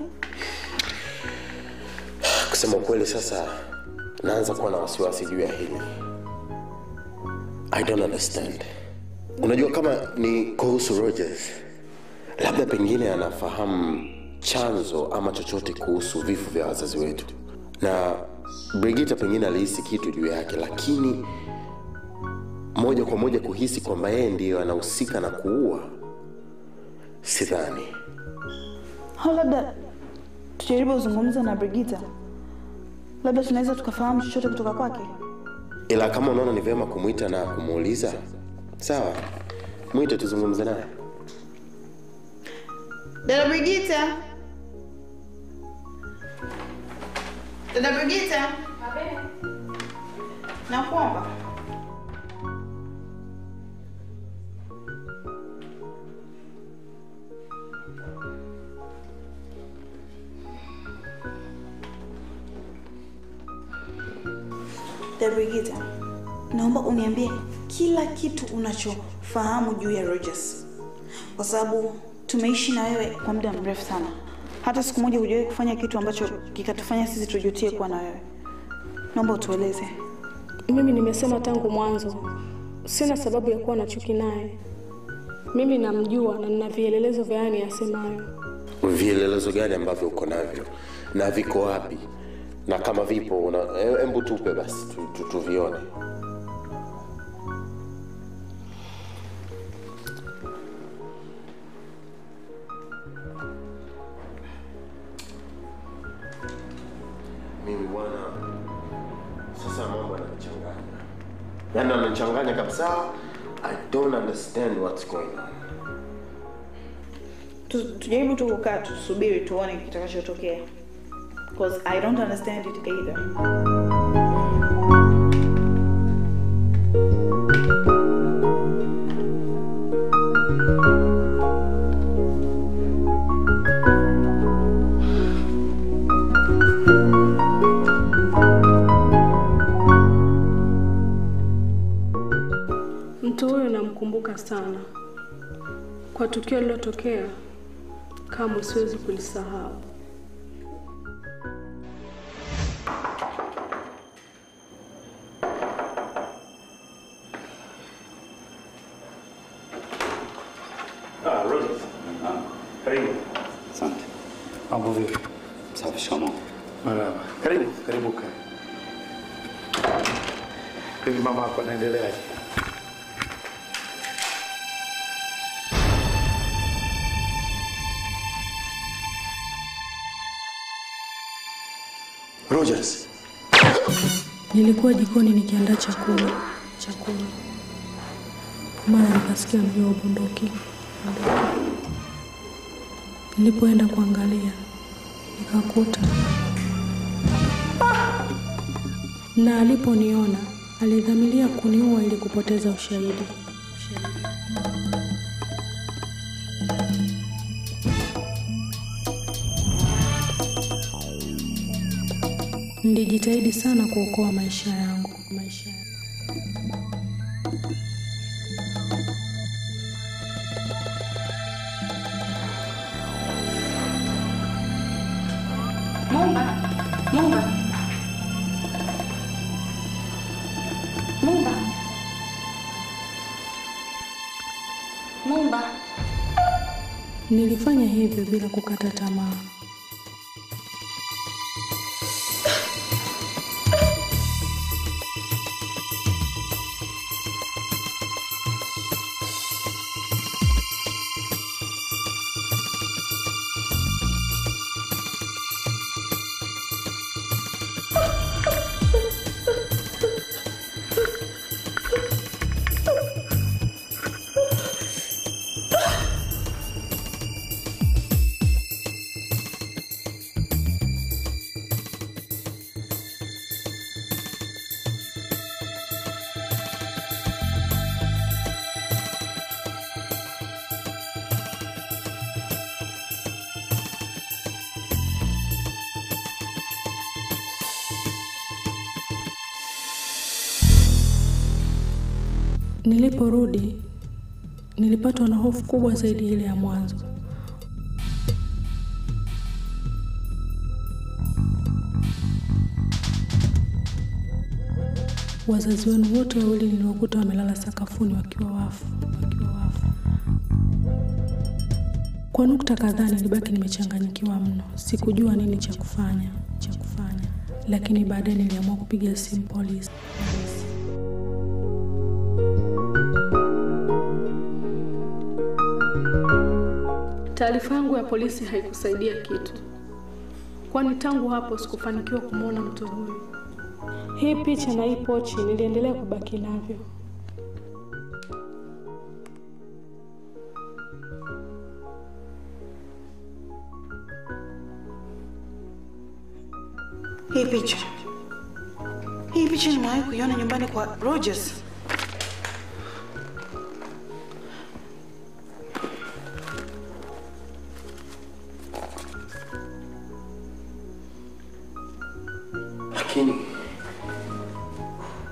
Kusema kweli sasa naanza kuwa na wasiwasi juu ya hili. I don't understand. Unajua kama ni kuhusu Rogers, labda pengine anafahamu chanzo ama chochote kuhusu vifo vya wazazi wetu. Na Brigita pengine alihisi kitu juu yake, lakini moja kwa moja kuhisi kwamba yeye ndiye anahusika na kuua, sidhani. Labda tujaribu kuzungumza na Brigita. Labda tunaweza tukafahamu chochote kutoka kwake. Ila kama unaona ni vyema kumuita na kumuuliza, sawa, muite tuzungumze naye. Dada Brigita. Dada Brigita. Abe. Nakuomba. Dada Brigita, naomba uniambie kila kitu unachofahamu juu ya Rogers. kwa sababu tumeishi na wewe kwa muda mrefu sana. Hata siku moja hujawahi kufanya kitu ambacho kikatufanya sisi tujutie kuwa na wewe. Naomba utueleze. Mimi nimesema tangu mwanzo, sina sababu ya kuwa na chuki naye. Mimi namjua na nina vielelezo vya yani yasemayo. Vielelezo gani ambavyo uko navyo? Na viko wapi? Na kama vipo, hebu tupe basi tuvione. Mimi bwana, sasa mambo yanachanganya. Yaani yanachanganya kabisa. I don't understand what's going on. Tujaribu tu kukaa tusubiri tuone kitakachotokea. Because I don't understand it either. Mtu huyo namkumbuka sana. Kwa tukio lilotokea, kama siwezi kulisahau. Rogers. Karibu. Asante. Mambo vipi? Safi, shikamoo. Karibu kaa. Hivi mama hapa anaendeleaje? Rogers. Nilikuwa jikoni nikiandaa chakula. Mara nikasikia mlio wa bunduki. Nilipoenda kuangalia, nikakuta. Na aliponiona, alidhamiria kuniua ili kupoteza ushahidi. Nilijitahidi sana kuokoa maisha yangu. Mumba. Nilifanya hivyo bila kukata tamaa. Niliporudi, nilipatwa na hofu kubwa zaidi ile ya mwanzo. Wazazi wenu wote wawili niliwakuta wamelala sakafuni wakiwa wafu. Kwa nukta kadhaa nilibaki nimechanganyikiwa mno. Sikujua nini cha kufanya. Lakini baadaye niliamua kupiga simu polisi. Taarifa yangu ya polisi haikusaidia kitu. Kwani tangu hapo sikufanikiwa kumuona mtu huyu. Hii picha na hii pochi niliendelea kubaki navyo. Hii picha nimewahi kuiona nyumbani kwa Rogers. Lakini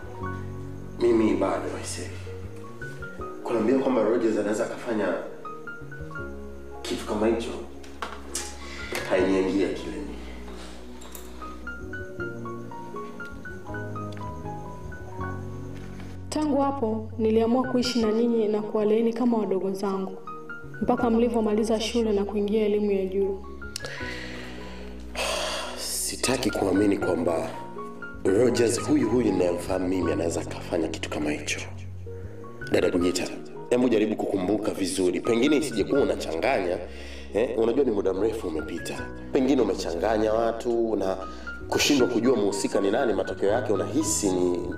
mimi bado aisee. Kunaambia kwamba Rogers anaweza akafanya kama hicho hainiingia kileni. Tangu hapo niliamua kuishi na nyinyi na kuwaleeni kama wadogo zangu mpaka mlivyomaliza shule na kuingia elimu ya juu. Sitaki kuamini kwamba Rogers huyu ninayemfahamu mimi anaweza kufanya kitu kama hicho. Dada Bugita, hebu jaribu kukumbuka vizuri. Pengine isijekuwa unachanganya, unajua ni muda mrefu umepita. Pengine umechanganya watu na kushindwa kujua muhusika ni nani, matokeo yake unahisi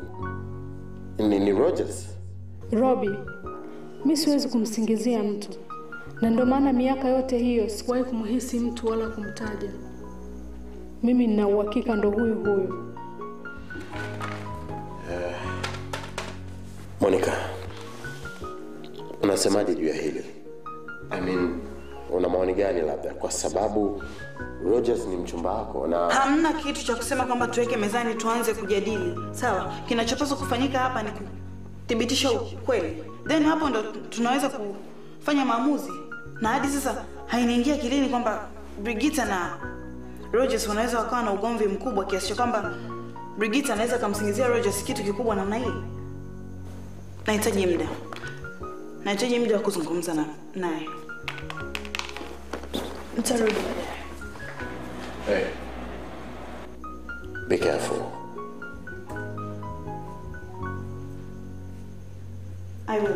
ni Rogers. Robbie, mimi siwezi kumsingizia mtu. Na ndio maana miaka yote hiyo sikuwahi kumhisi mtu wala kumtaja. Mimi nina uhakika ndo huyu. Monica, unasemaje juu ya hili? Una maoni gani labda? Kwa sababu Rogers ni mchumba wako na hamna kitu cha kusema kwamba tuweke mezani tuanze kujadili. Sawa? Kinachopaswa kufanyika hapa ni kuthibitisha ukweli. Then hapo ndo tunaweza kufanya maamuzi. Na hadi sasa hainiingia kilini kwamba Brigita na Rogers wanaweza wakawa na ugomvi mkubwa kiasi cha kwamba Brigita anaweza kumsingizia Rogers kitu kikubwa namna hii. Nahitaji muda wa kuzungumza naye. Nitarudi baadaye. Hey. Be careful. I will.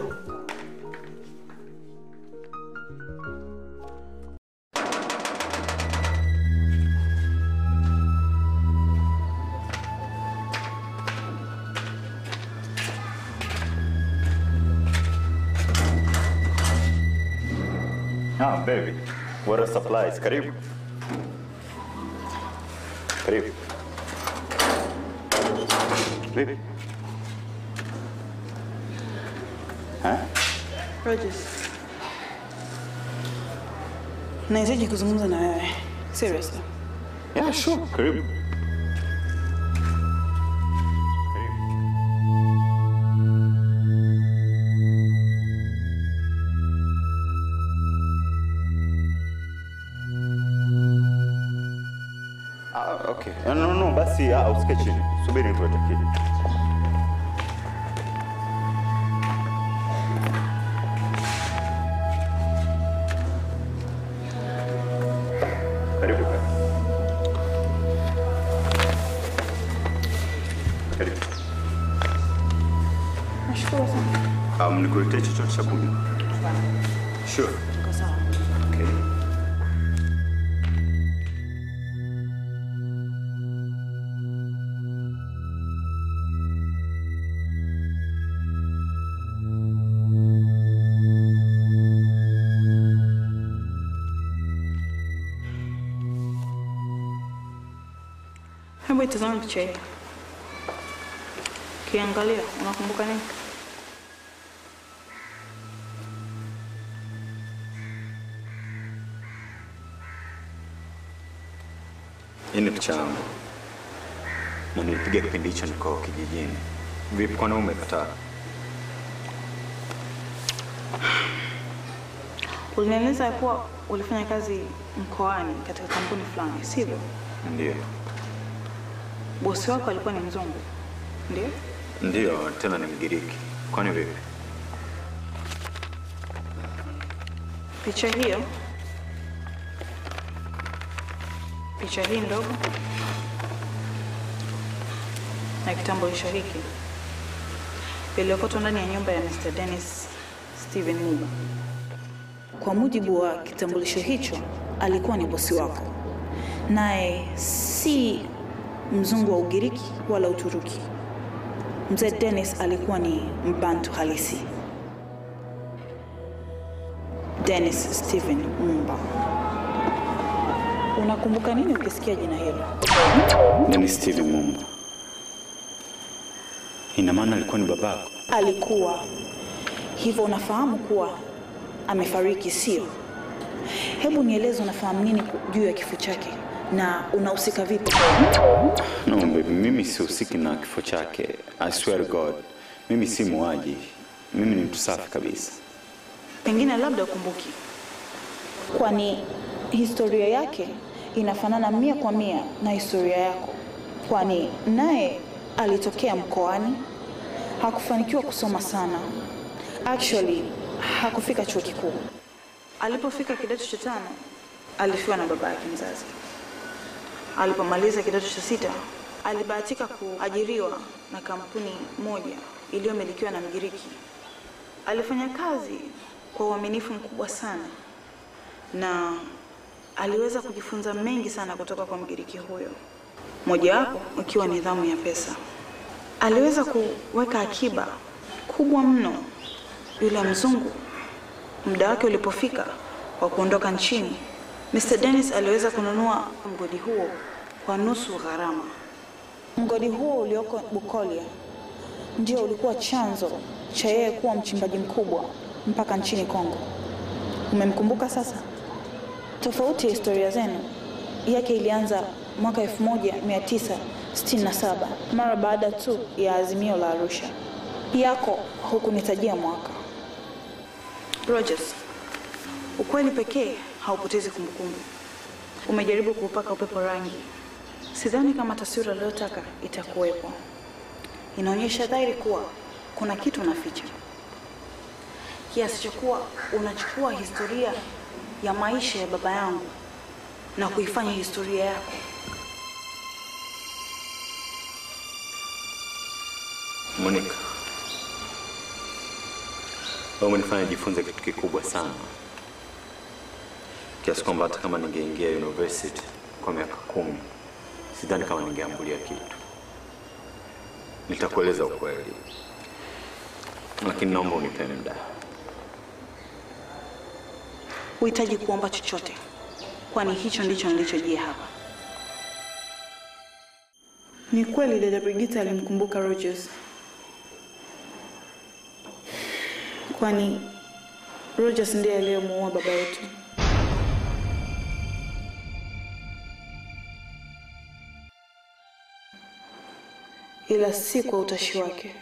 Baby, what are supplies? Karibu. Baby. Rogers. Nahitaji kuzungumza na wewe. Seriously. Yeah, sure. Karibu. Okay. No, basi usikae chini. Subiri nikuletee. Karibu. Nashukuru sana. Nikuletee chochote cha kunywa? Sure. Sawa. Okay. Hebu itazame picha hii. Kiangalia, unakumbuka nini? Hii ni picha yangu. Na nilipiga kipindi hicho niko kijijini. Vipi kwa nini umekataa? Ulinieleza kuwa ulifanya kazi mkoani katika kampuni fulani, sivyo? Ndio. Bosi wako alikuwa ni mzungu, ndio? Ndio, tena ni Mgiriki. Kwani vipi? Picha hii ndogo na kitambulisho hiki viliokotwa ndani ya nyumba ya Mr. Dennis Steven Muba. Kwa mujibu wa kitambulisho hicho, alikuwa ni bosi wako, naye si mzungu wa Ugiriki wala Uturuki. Mzee Dennis alikuwa ni Mbantu halisi. Dennis Steven Mumba. Unakumbuka nini ukisikia jina hilo? Dennis Steven Mumba. Ina maana alikuwa ni babako? Alikuwa. Hivyo unafahamu kuwa amefariki, sio? Hebu nieleze unafahamu nini juu ya kifo chake na unahusika vipi? No baby, mimi sihusiki na kifo chake. I swear God. Mimi si muuaji. Mimi ni mtu safi kabisa. Pengine labda ukumbuki. kwani historia yake inafanana 100% na historia yako, kwani naye alitokea mkoani, hakufanikiwa kusoma sana. Actually, hakufika chuo kikuu. Alipofika kidato cha 5, alifiwa na baba yake mzazi. Alipomaliza kidato cha 6, alibahatika kuajiriwa na kampuni moja iliyomilikiwa na Mgiriki. Alifanya kazi kwa uaminifu mkubwa sana na aliweza kujifunza mengi sana kutoka kwa Mgiriki huyo. Mojawapo ikiwa nidhamu ya pesa. Aliweza kuweka akiba kubwa mno. Yule mzungu, muda wake ulipofika wa kuondoka nchini, Mr. Dennis aliweza kununua mgodi huo kwa nusu gharama. Mgodi huo ulioko Bukolia ndio ulikuwa chanzo cha yeye kuwa mchimbaji mkubwa mpaka nchini Kongo. Umemkumbuka sasa? Tofauti ya historia zenu, yake ilianza mwaka 1967 mara baada tu ya azimio la Arusha. Yako hukunitajia mwaka. Rogers, ukweli pekee haupotezi kumbukumbu. Umejaribu kuupaka upepo rangi. Sidhani kama taswira uliyotaka itakuwepo. Inaonyesha dhahiri kuwa kuna kitu unaficha. Kiasi cha kuwa unachukua historia ya maisha ya baba yangu na kuifanya historia yako. Monica, wewe umenifanya jifunze kitu kikubwa sana. Kiasi kwamba hata kama ningeingia university kwa miaka 10, sidhani kama ningeambulia kitu. Nitakueleza ukweli, lakini naomba unipe muda. Uhitaji kuomba chochote, kwani hicho ndicho nilichojia hapa. Ni kweli dada Brigita alimkumbuka Rogers, kwani Rogers ndiye aliyemuua baba yetu. Ila si kwa utashi wake.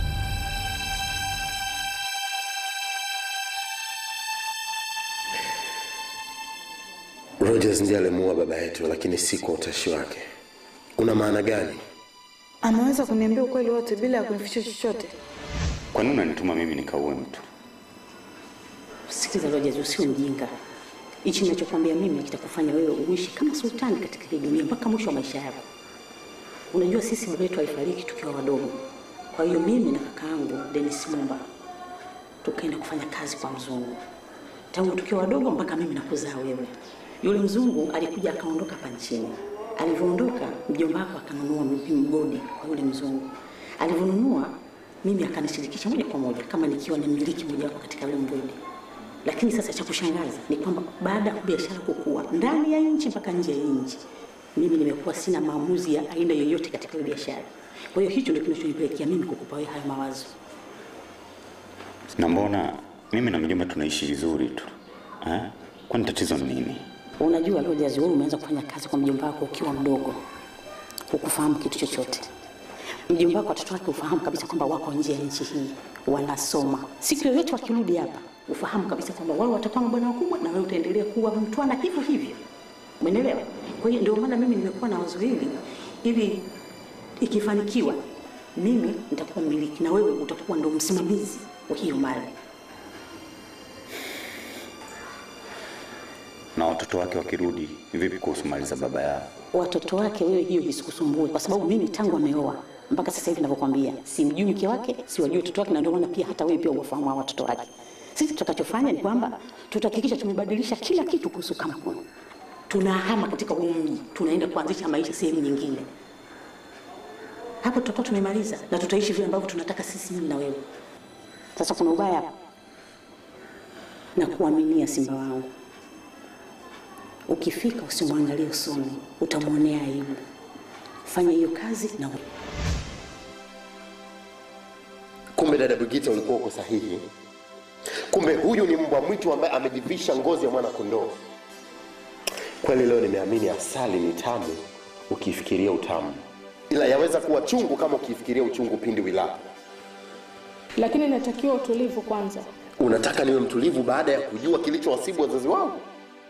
Rogers ndiye alimuua baba yetu, lakini si kwa utashi wake. Una maana gani? Ameweza kuniambia ukweli wote bila ya kunificha chochote. Kwa nini unanituma mimi nikaue mtu? Sikiza Rogers, usio mjinga. Hichi ninachokuambia mimi kitakufanya wewe uishi kama sultani katika hii dunia mpaka mwisho wa maisha yako. Unajua sisi baba yetu alifariki tukiwa wadogo. Kwa hiyo mimi na kakaangu Dennis Mumba tukaenda kufanya kazi kwa mzungu. Tangu tukiwa wadogo mpaka mimi nakuzaa wewe. Yule mzungu alikuja akaondoka hapa nchini. Alivyoondoka mjomba wako akanunua mgodi kwa yule mzungu. Alivyonunua mimi akanishirikisha moja kwa moja kama nikiwa ni mmiliki mmoja wapo katika yule mgodi. Lakini sasa cha kushangaza ni kwamba baada ya biashara kukua ndani ya nchi mpaka nje ya nchi, mimi nimekuwa sina maamuzi ya aina yoyote katika ile biashara. Kwa hiyo hicho ndio kinachonipelekea mimi kukupa wewe hayo mawazo. Na mbona mimi na mjomba tunaishi vizuri tu? Kwani tatizo ni nini? Unajua Rogers, wewe umeanza kufanya kazi kwa mjomba wako ukiwa mdogo. Hukufahamu kitu chochote. Mjomba wako watoto wake ufahamu kabisa kwamba wako nje ya nchi hii, wanasoma. Siku yoyote wakirudi hapa, ufahamu kabisa kwamba wao watakuwa mabwana wakubwa na wewe utaendelea kuwa mtwana hivyo hivyo. Umeelewa? Kwa hiyo ndio maana mimi nimekuwa na wazo hili ili ikifanikiwa mimi nitakuwa mmiliki na wewe utakuwa ndio msimamizi wa hiyo mali. Na watoto wake wakirudi vipi kuhusu mali za baba yao? Watoto wake wewe hiyo isikusumbue kwa sababu mimi tangu ameoa mpaka sasa hivi ninavyokuambia simjui mke wake, siwajui watoto wake na ndio maana pia hata wewe pia ufahamu watoto wake. Sisi tutakachofanya ni kwamba tutahakikisha tumebadilisha kila kitu kuhusu kampuni. Tunahama katika huu mji, tunaenda kuanzisha maisha sehemu nyingine. Hapo tutakuwa tumemaliza na tutaishi vile ambavyo tunataka sisi mimi na wewe. Sasa kuna ubaya na kuaminia Simba wangu. Ukifika usimwangalie usoni, utamuonea aibu. Fanya hiyo kazi na Kumbe dada Brigita ulikuwa uko sahihi. Kumbe huyu ni mbwa mwitu ambaye amejivisha ngozi ya mwana kondoo. Kweli leo nimeamini asali ni tamu ukifikiria utamu. Ila yaweza kuwa chungu kama ukifikiria uchungu pindi wilapo. Lakini natakiwa utulivu kwanza. Unataka niwe mtulivu baada ya kujua kilichowasibu wazazi wangu?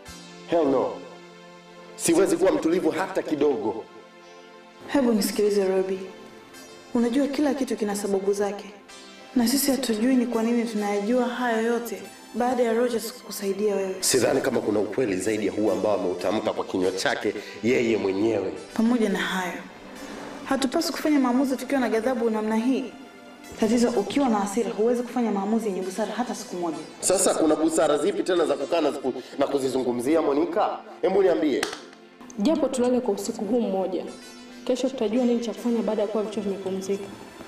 Hell no. Siwezi kuwa mtulivu hata kidogo. Hebu nisikilize Robi. Unajua kila kitu kina sababu zake. Na sisi hatujui ni kwa nini tunayajua hayo yote baada ya Rogers kukusaidia wewe. Sidhani kama kuna ukweli zaidi ya huu ambao ameutamka kwa kinywa chake yeye mwenyewe. Pamoja na hayo, hatupaswi kufanya maamuzi tukiwa na ghadhabu namna hii. Tatizo ukiwa na hasira huwezi kufanya maamuzi yenye busara hata siku moja. Sasa kuna busara zipi tena za kukaa na kuzizungumzia Monica? Hebu niambie. Japo tulale kwa usiku huu mmoja. Kesho tutajua nini cha kufanya baada ya kuwa vichwa vimepumzika.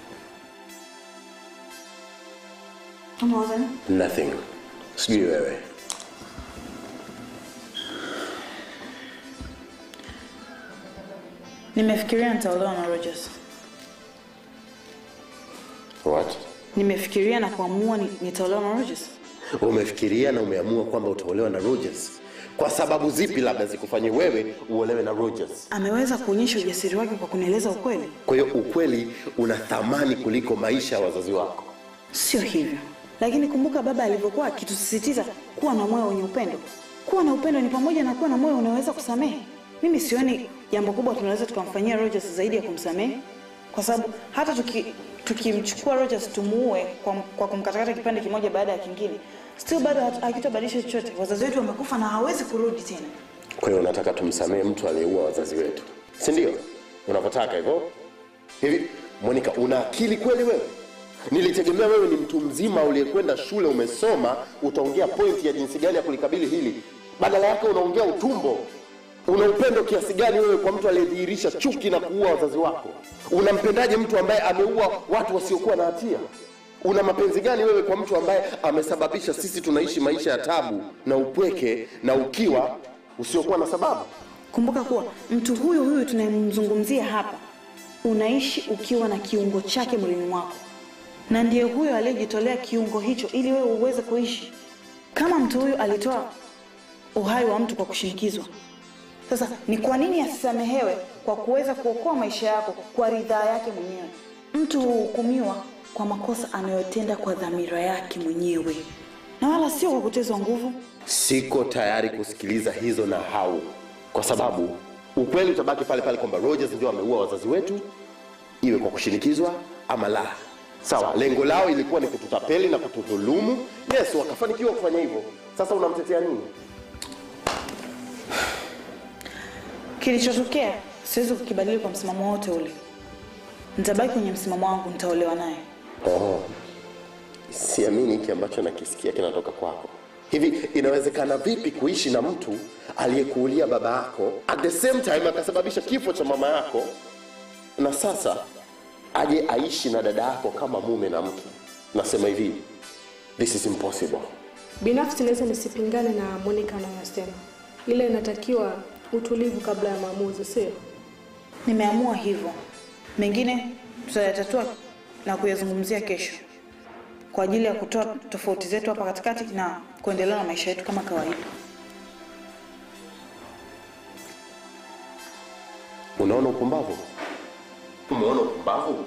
Unawaza? Nothing. Sijui wewe. Nimefikiria nitaolewa na Rogers. What? Nimefikiria na kuamua nitaolewa na Rogers. Umefikiria na umeamua kwamba utaolewa na Rogers? Kwa sababu zipi labda zikufanye wewe uolewe na Rogers? Ameweza kuonyesha ujasiri wake kwa kunieleza ukweli. Kwa hiyo ukweli una thamani kuliko maisha ya wazazi wako. Sio hivyo. Lakini kumbuka baba alivyokuwa akitusisitiza kuwa na moyo wenye upendo. Kuwa na upendo ni pamoja na kuwa na moyo unaweza kusamehe. Mimi sioni jambo kubwa tunaweza tukamfanyia Rogers zaidi ya kumsamehe. Kwa sababu hata tukimchukua Rogers tumuue kwa kumkatakata kipande kimoja baada ya kingine, still bado hakitobadilisha chochote. Wazazi wetu wamekufa na hawezi kurudi tena. Kwa hiyo unataka tumsamehe mtu aliyeua wazazi wetu, si ndio? Unapotaka hivyo? Hivi Monica, una akili kweli wewe? Nilitegemea wewe ni mtu mzima uliyekwenda shule, umesoma, utaongea pointi ya jinsi gani ya kulikabili hili. Badala yake unaongea utumbo. Una upendo kiasi gani wewe kwa mtu aliyedhihirisha chuki na kuua wazazi wako? Unampendaje mtu ambaye ameua watu wasiokuwa na hatia? Una mapenzi gani wewe kwa mtu ambaye amesababisha sisi tunaishi maisha ya tabu na upweke na ukiwa usiokuwa na sababu? Kumbuka kuwa mtu huyu tunayemzungumzia hapa unaishi ukiwa na kiungo chake mwilini mwako. Na ndiye huyo aliyejitolea kiungo hicho ili wewe uweze kuishi. Kama mtu huyu alitoa uhai wa mtu kwa kushinikizwa, sasa ni kwa nini asisamehewe kwa kuweza kuokoa maisha yako kwa ridhaa yake mwenyewe? Mtu huhukumiwa kwa makosa anayotenda kwa dhamira yake mwenyewe, na wala sio kwa kutezwa nguvu. Siko tayari kusikiliza hizo na hao, kwa sababu ukweli utabaki pale pale kwamba Rogers ndio ameua wazazi wetu, iwe kwa kushinikizwa ama la. Sawa, lengo lao ilikuwa ni kututapeli na kutudhulumu. Yes, wakafanikiwa kufanya hivyo. Sasa unamtetea nini? Kilichotokea siwezi kukibadili kwa msimamo wote ule. Nitabaki kwenye msimamo wangu, nitaolewa naye. Siamini hiki ambacho nakisikia kinatoka kwako. Hivi inawezekana vipi kuishi na mtu aliyekuulia baba yako, at the same time akasababisha kifo cha mama yako, na sasa aje aishi na dada yako kama mume na mke? Nasema hivi, this is impossible. Binafsi naweza nisipingane na Monica anayosema. Ile inatakiwa utulivu kabla ya maamuzi, sio? Nimeamua hivyo. Mengine tutayatatua na kuyazungumzia kesho, kwa ajili ya kutoa tofauti zetu hapa katikati na kuendelea na maisha yetu kama kawaida. Unaona upumbavu? Umeona upumbavu?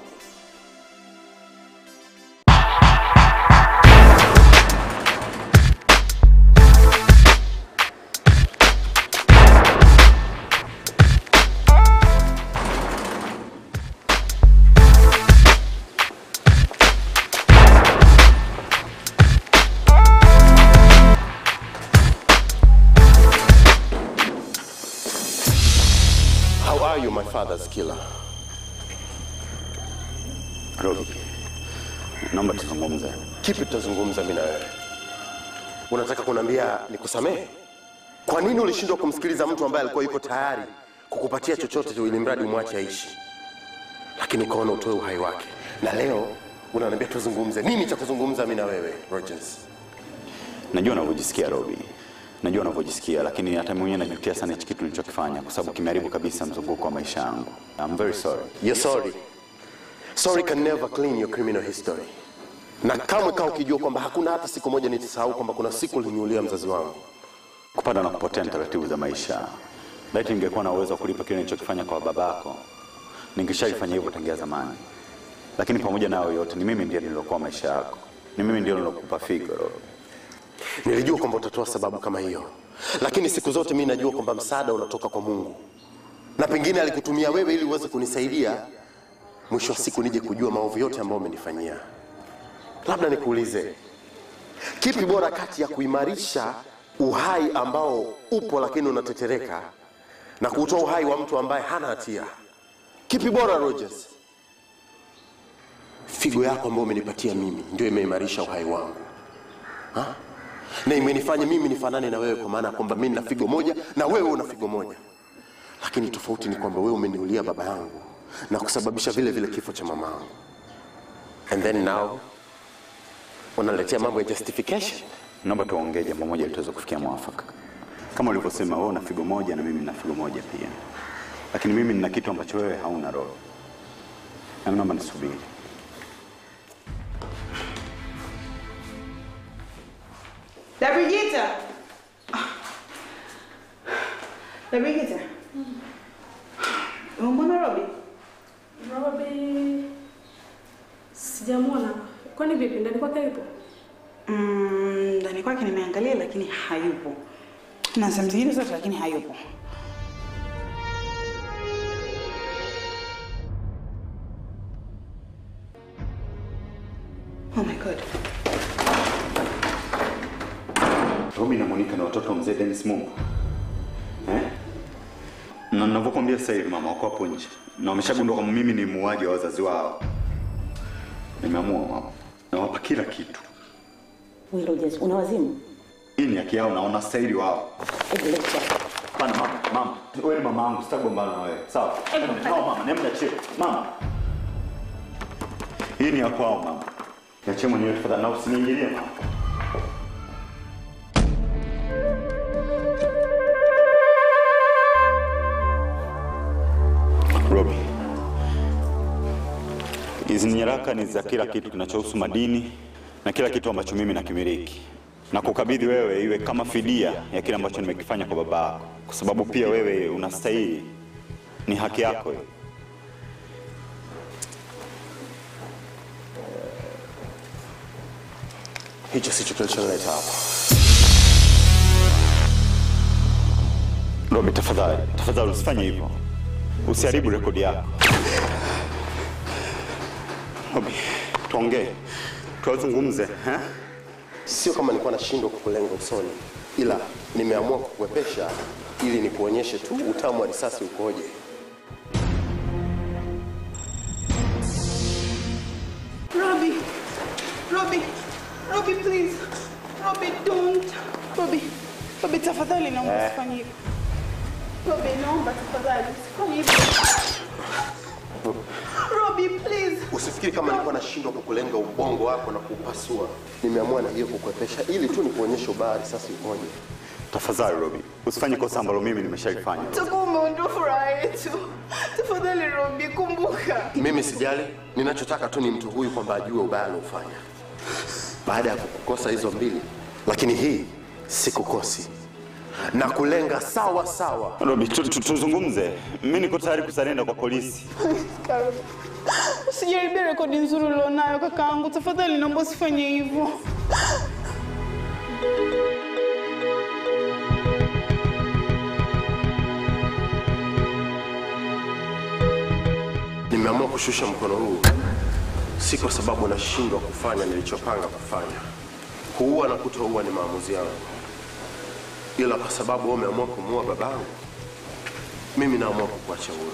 How are you, my father's killer? Robi, naomba tuzungumze. Kipi tutazungumza mimi na wewe? Unataka kuniambia nikusamehe? Kwa nini ulishindwa kumsikiliza mtu ambaye alikuwa yuko tayari kukupatia chochote tu ili mradi umwache aishi? Lakini ukaona utoe uhai wake. Na leo unaniambia tuzungumze. Nini cha kuzungumza mimi na wewe, Rogers? Najua unavyojisikia Robi. Najua unavyojisikia, lakini hata mwenyewe najutia sana hichi kitu nilichokifanya kwa sababu kimeharibu kabisa mzunguko wa maisha yangu. I'm very sorry. You're sorry. Sorry can never clean your criminal history. Na kamwe kaa ukijua kwamba hakuna hata siku moja nitasahau kwamba kuna siku uliniulia mzazi wangu. Kupata na kupotea ni taratibu za maisha. Laiti ningekuwa na uwezo wa kulipa kile nilichokifanya kwa babako, ningeshaifanya hivyo tangia zamani. Lakini pamoja na hayo yote, ni mimi ndiye nilokuwa maisha yako. Ni mimi ndiye nilokupa figo. Nilijua kwamba utatoa sababu kama hiyo, lakini siku zote mimi najua kwamba msaada unatoka kwa Mungu, na pengine alikutumia wewe ili uweze kunisaidia mwisho wa siku nije kujua maovu yote ambayo umenifanyia. Labda nikuulize, kipi bora kati ya kuimarisha uhai ambao upo lakini unatetereka na kutoa uhai wa mtu ambaye hana hatia? Kipi bora, Rogers? Figo yako ambayo umenipatia mimi ndio imeimarisha uhai wangu, ha? Na imenifanya mimi nifanane na wewe, kwa maana kwamba mimi na figo moja na wewe una figo moja. Lakini tofauti ni kwamba wewe umeniulia baba yangu na kusababisha vile vile kifo cha mama yangu. And then now unaletea mambo ya justification. Naomba tuongee jambo moja ili tuweze kufikia mwafaka. Kama ulivyosema, wewe una figo moja na mimi nina figo moja pia. Lakini mimi nina kitu ambacho wewe hauna, roho. Na naomba nisubiri. Brigita. Brigita. Umeona Robi? Robi sijamwona. Kwani vipi, ndani kwake yupo? Ndani kwake nimeangalia lakini hayupo. Na sehemu zingine zote lakini hayupo. Oh my God. Robi na Monica na watoto mzee Dennis Mungu. Na ninavyokuambia sasa hivi mama wako hapo nje. Na wameshagundua kama mimi ni muuaji wa wazazi wao. Nimeamua mama, nawapa kila kitu. Wewe Rogers, unawazimu? Hii ni haki yao na wanastahili wao. Bana mama, wewe ni mama yangu, sitagombana na wewe. Sawa? No mama, nemna chini. Mama. Hii ni ya kwao mama. Niachie mwenyewe tafadhali, na usiniingilie mama. Robi, hizi nyaraka ni za kila kitu kinachohusu madini na kila kitu ambacho mimi nakimiliki, na kukabidhi wewe iwe kama fidia ya kile ambacho nimekifanya kwa baba yako, kwa sababu pia wewe unastahili, ni haki yako hiyo. Hicho sicho kilichonileta hapa. Robi, tafadhali usifanye hivyo. Usiharibu rekodi yako. Robi, tuongee. Tuwazungumze, Sio kama nilikuwa nashindwa kukulenga usoni, ila nimeamua kukuepesha ili nikuonyeshe tu utamu wa risasi ukoje. Robi please. Robi don't. Robi tafadhali naomba usifanye hivyo. Robi naomba tafadhali usifanye hivyo. Robi please. Usifikiri kama nilikuwa nashindwa kukulenga ubongo wako na kupasua. Nimeamua na hiyo kukuepesha ili tu nikuonyeshe ubaya risasi ukoje. Tafadhali Robi, usifanye kosa ambalo mimi nimeshalifanya. Tukuombe furaha yetu. Tafadhali Robi, kumbuka. Mimi sijali, ninachotaka tu ni mtu huyu kwamba ajue ubaya aliofanya. Baada ya kukukosa hizo mbili, lakini hii sikukosi. Na kulenga sawa sawa. Robi, tuzungumze. Mimi niko tayari kusarenda kwa polisi. Usijaribia rekodi nzuri ulionayo kakaangu. Tafadhali naomba usifanye hivyo. Nimeamua kushusha mkono huu, si kwa sababu nashindwa kufanya nilichopanga kufanya. Kuua na kutoua ni maamuzi yangu. Ila kwa sababu wewe umeamua kumuua babangu, mimi naamua kukuacha huru.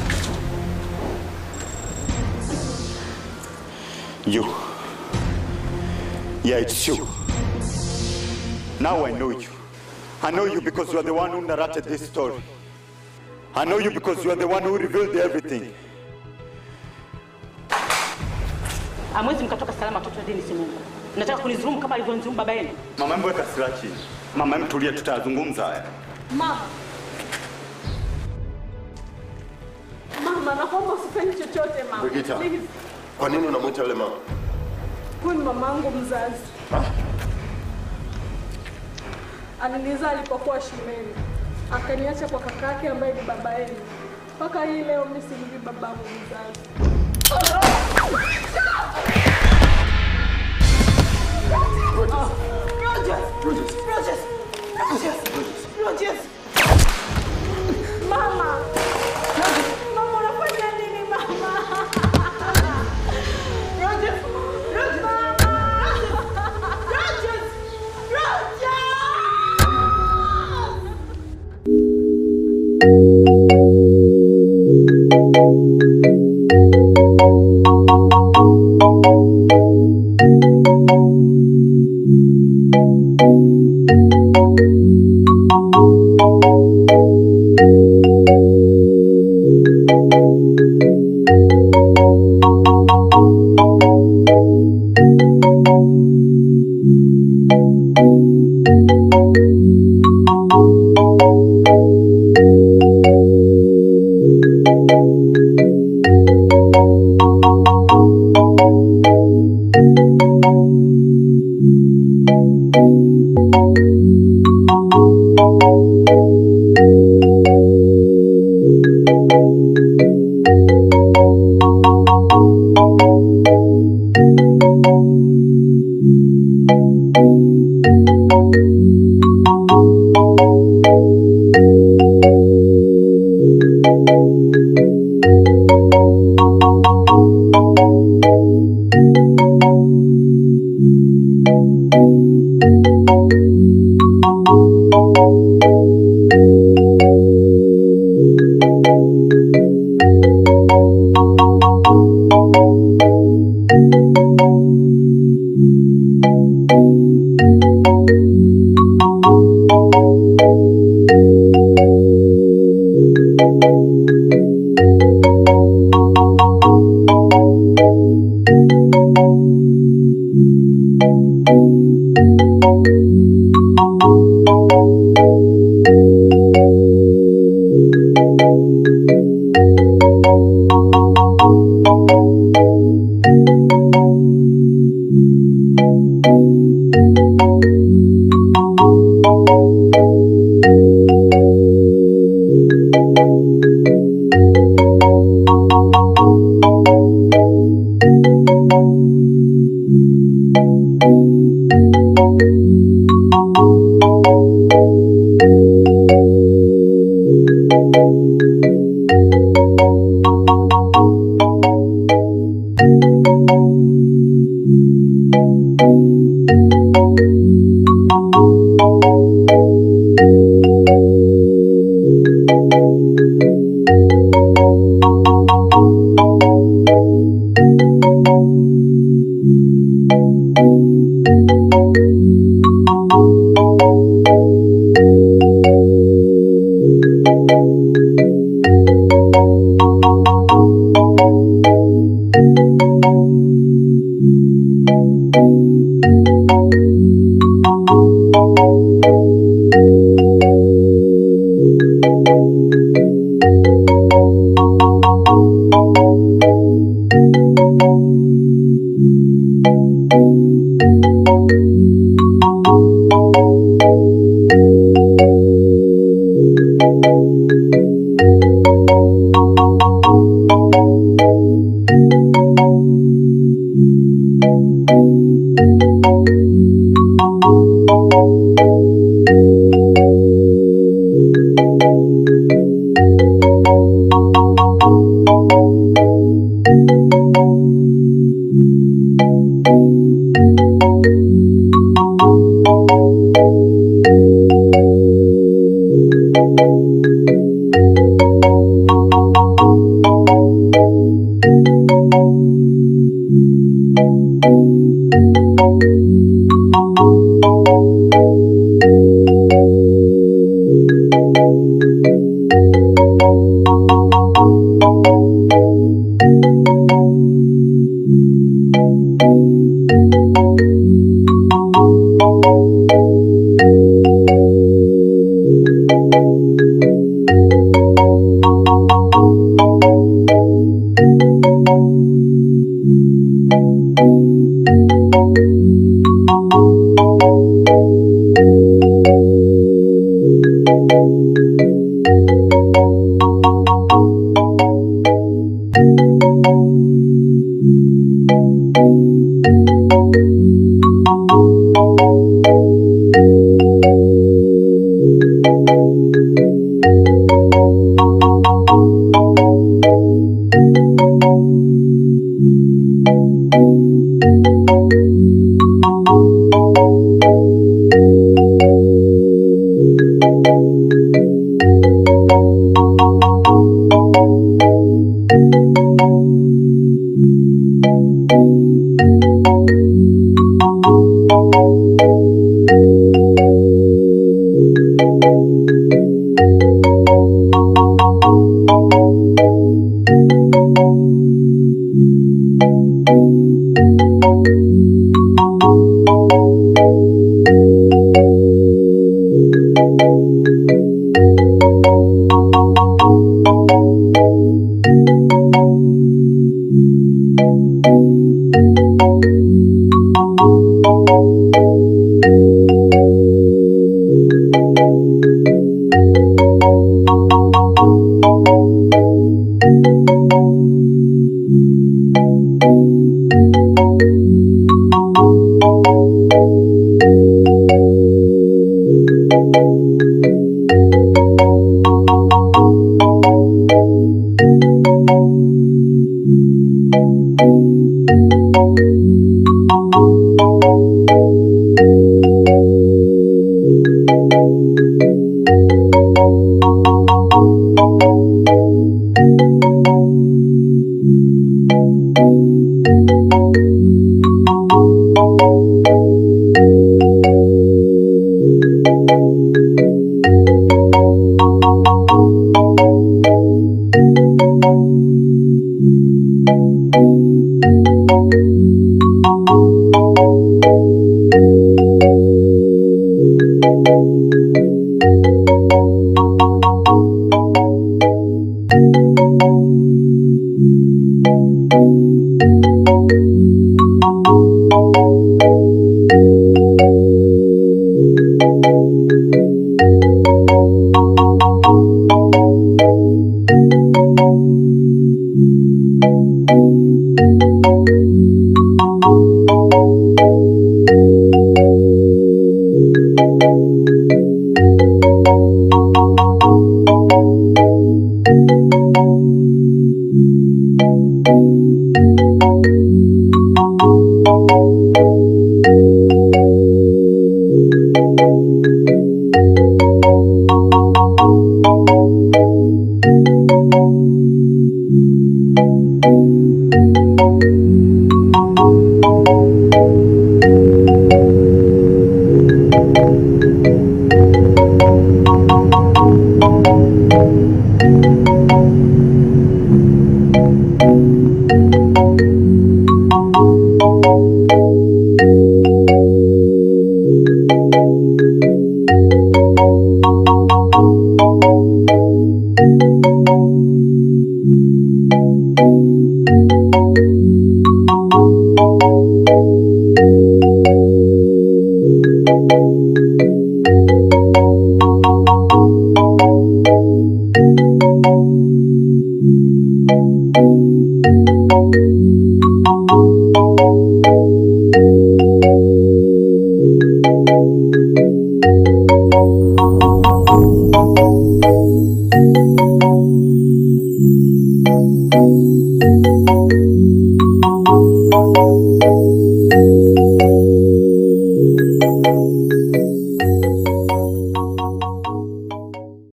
You. Yeah, it's you. Now I know you. I know you because you are the one who narrated this story. I know you because you are the one who revealed everything. Hamwezi mkatoka salama watoto wa Dennis Mungu. Nataka kunizulumu kama alivyonizulumu baba yenu. Mama, hebu weka silaha chini. Mama, hebu tulia, tutazungumza haya. Mama, naomba usifanye chochote mama. Brigita, kwa nini unamuita yule mama? Huyu ni mamangu mzazi. Alinizaa alipokuwa shuleni. Akaniacha kwa kakake ambaye ni baba yenu. Mpaka hii leo mimi simjui babangu mzazi. Rogers! Rogers. Mama. Mama unafanya nini mama? Rogers.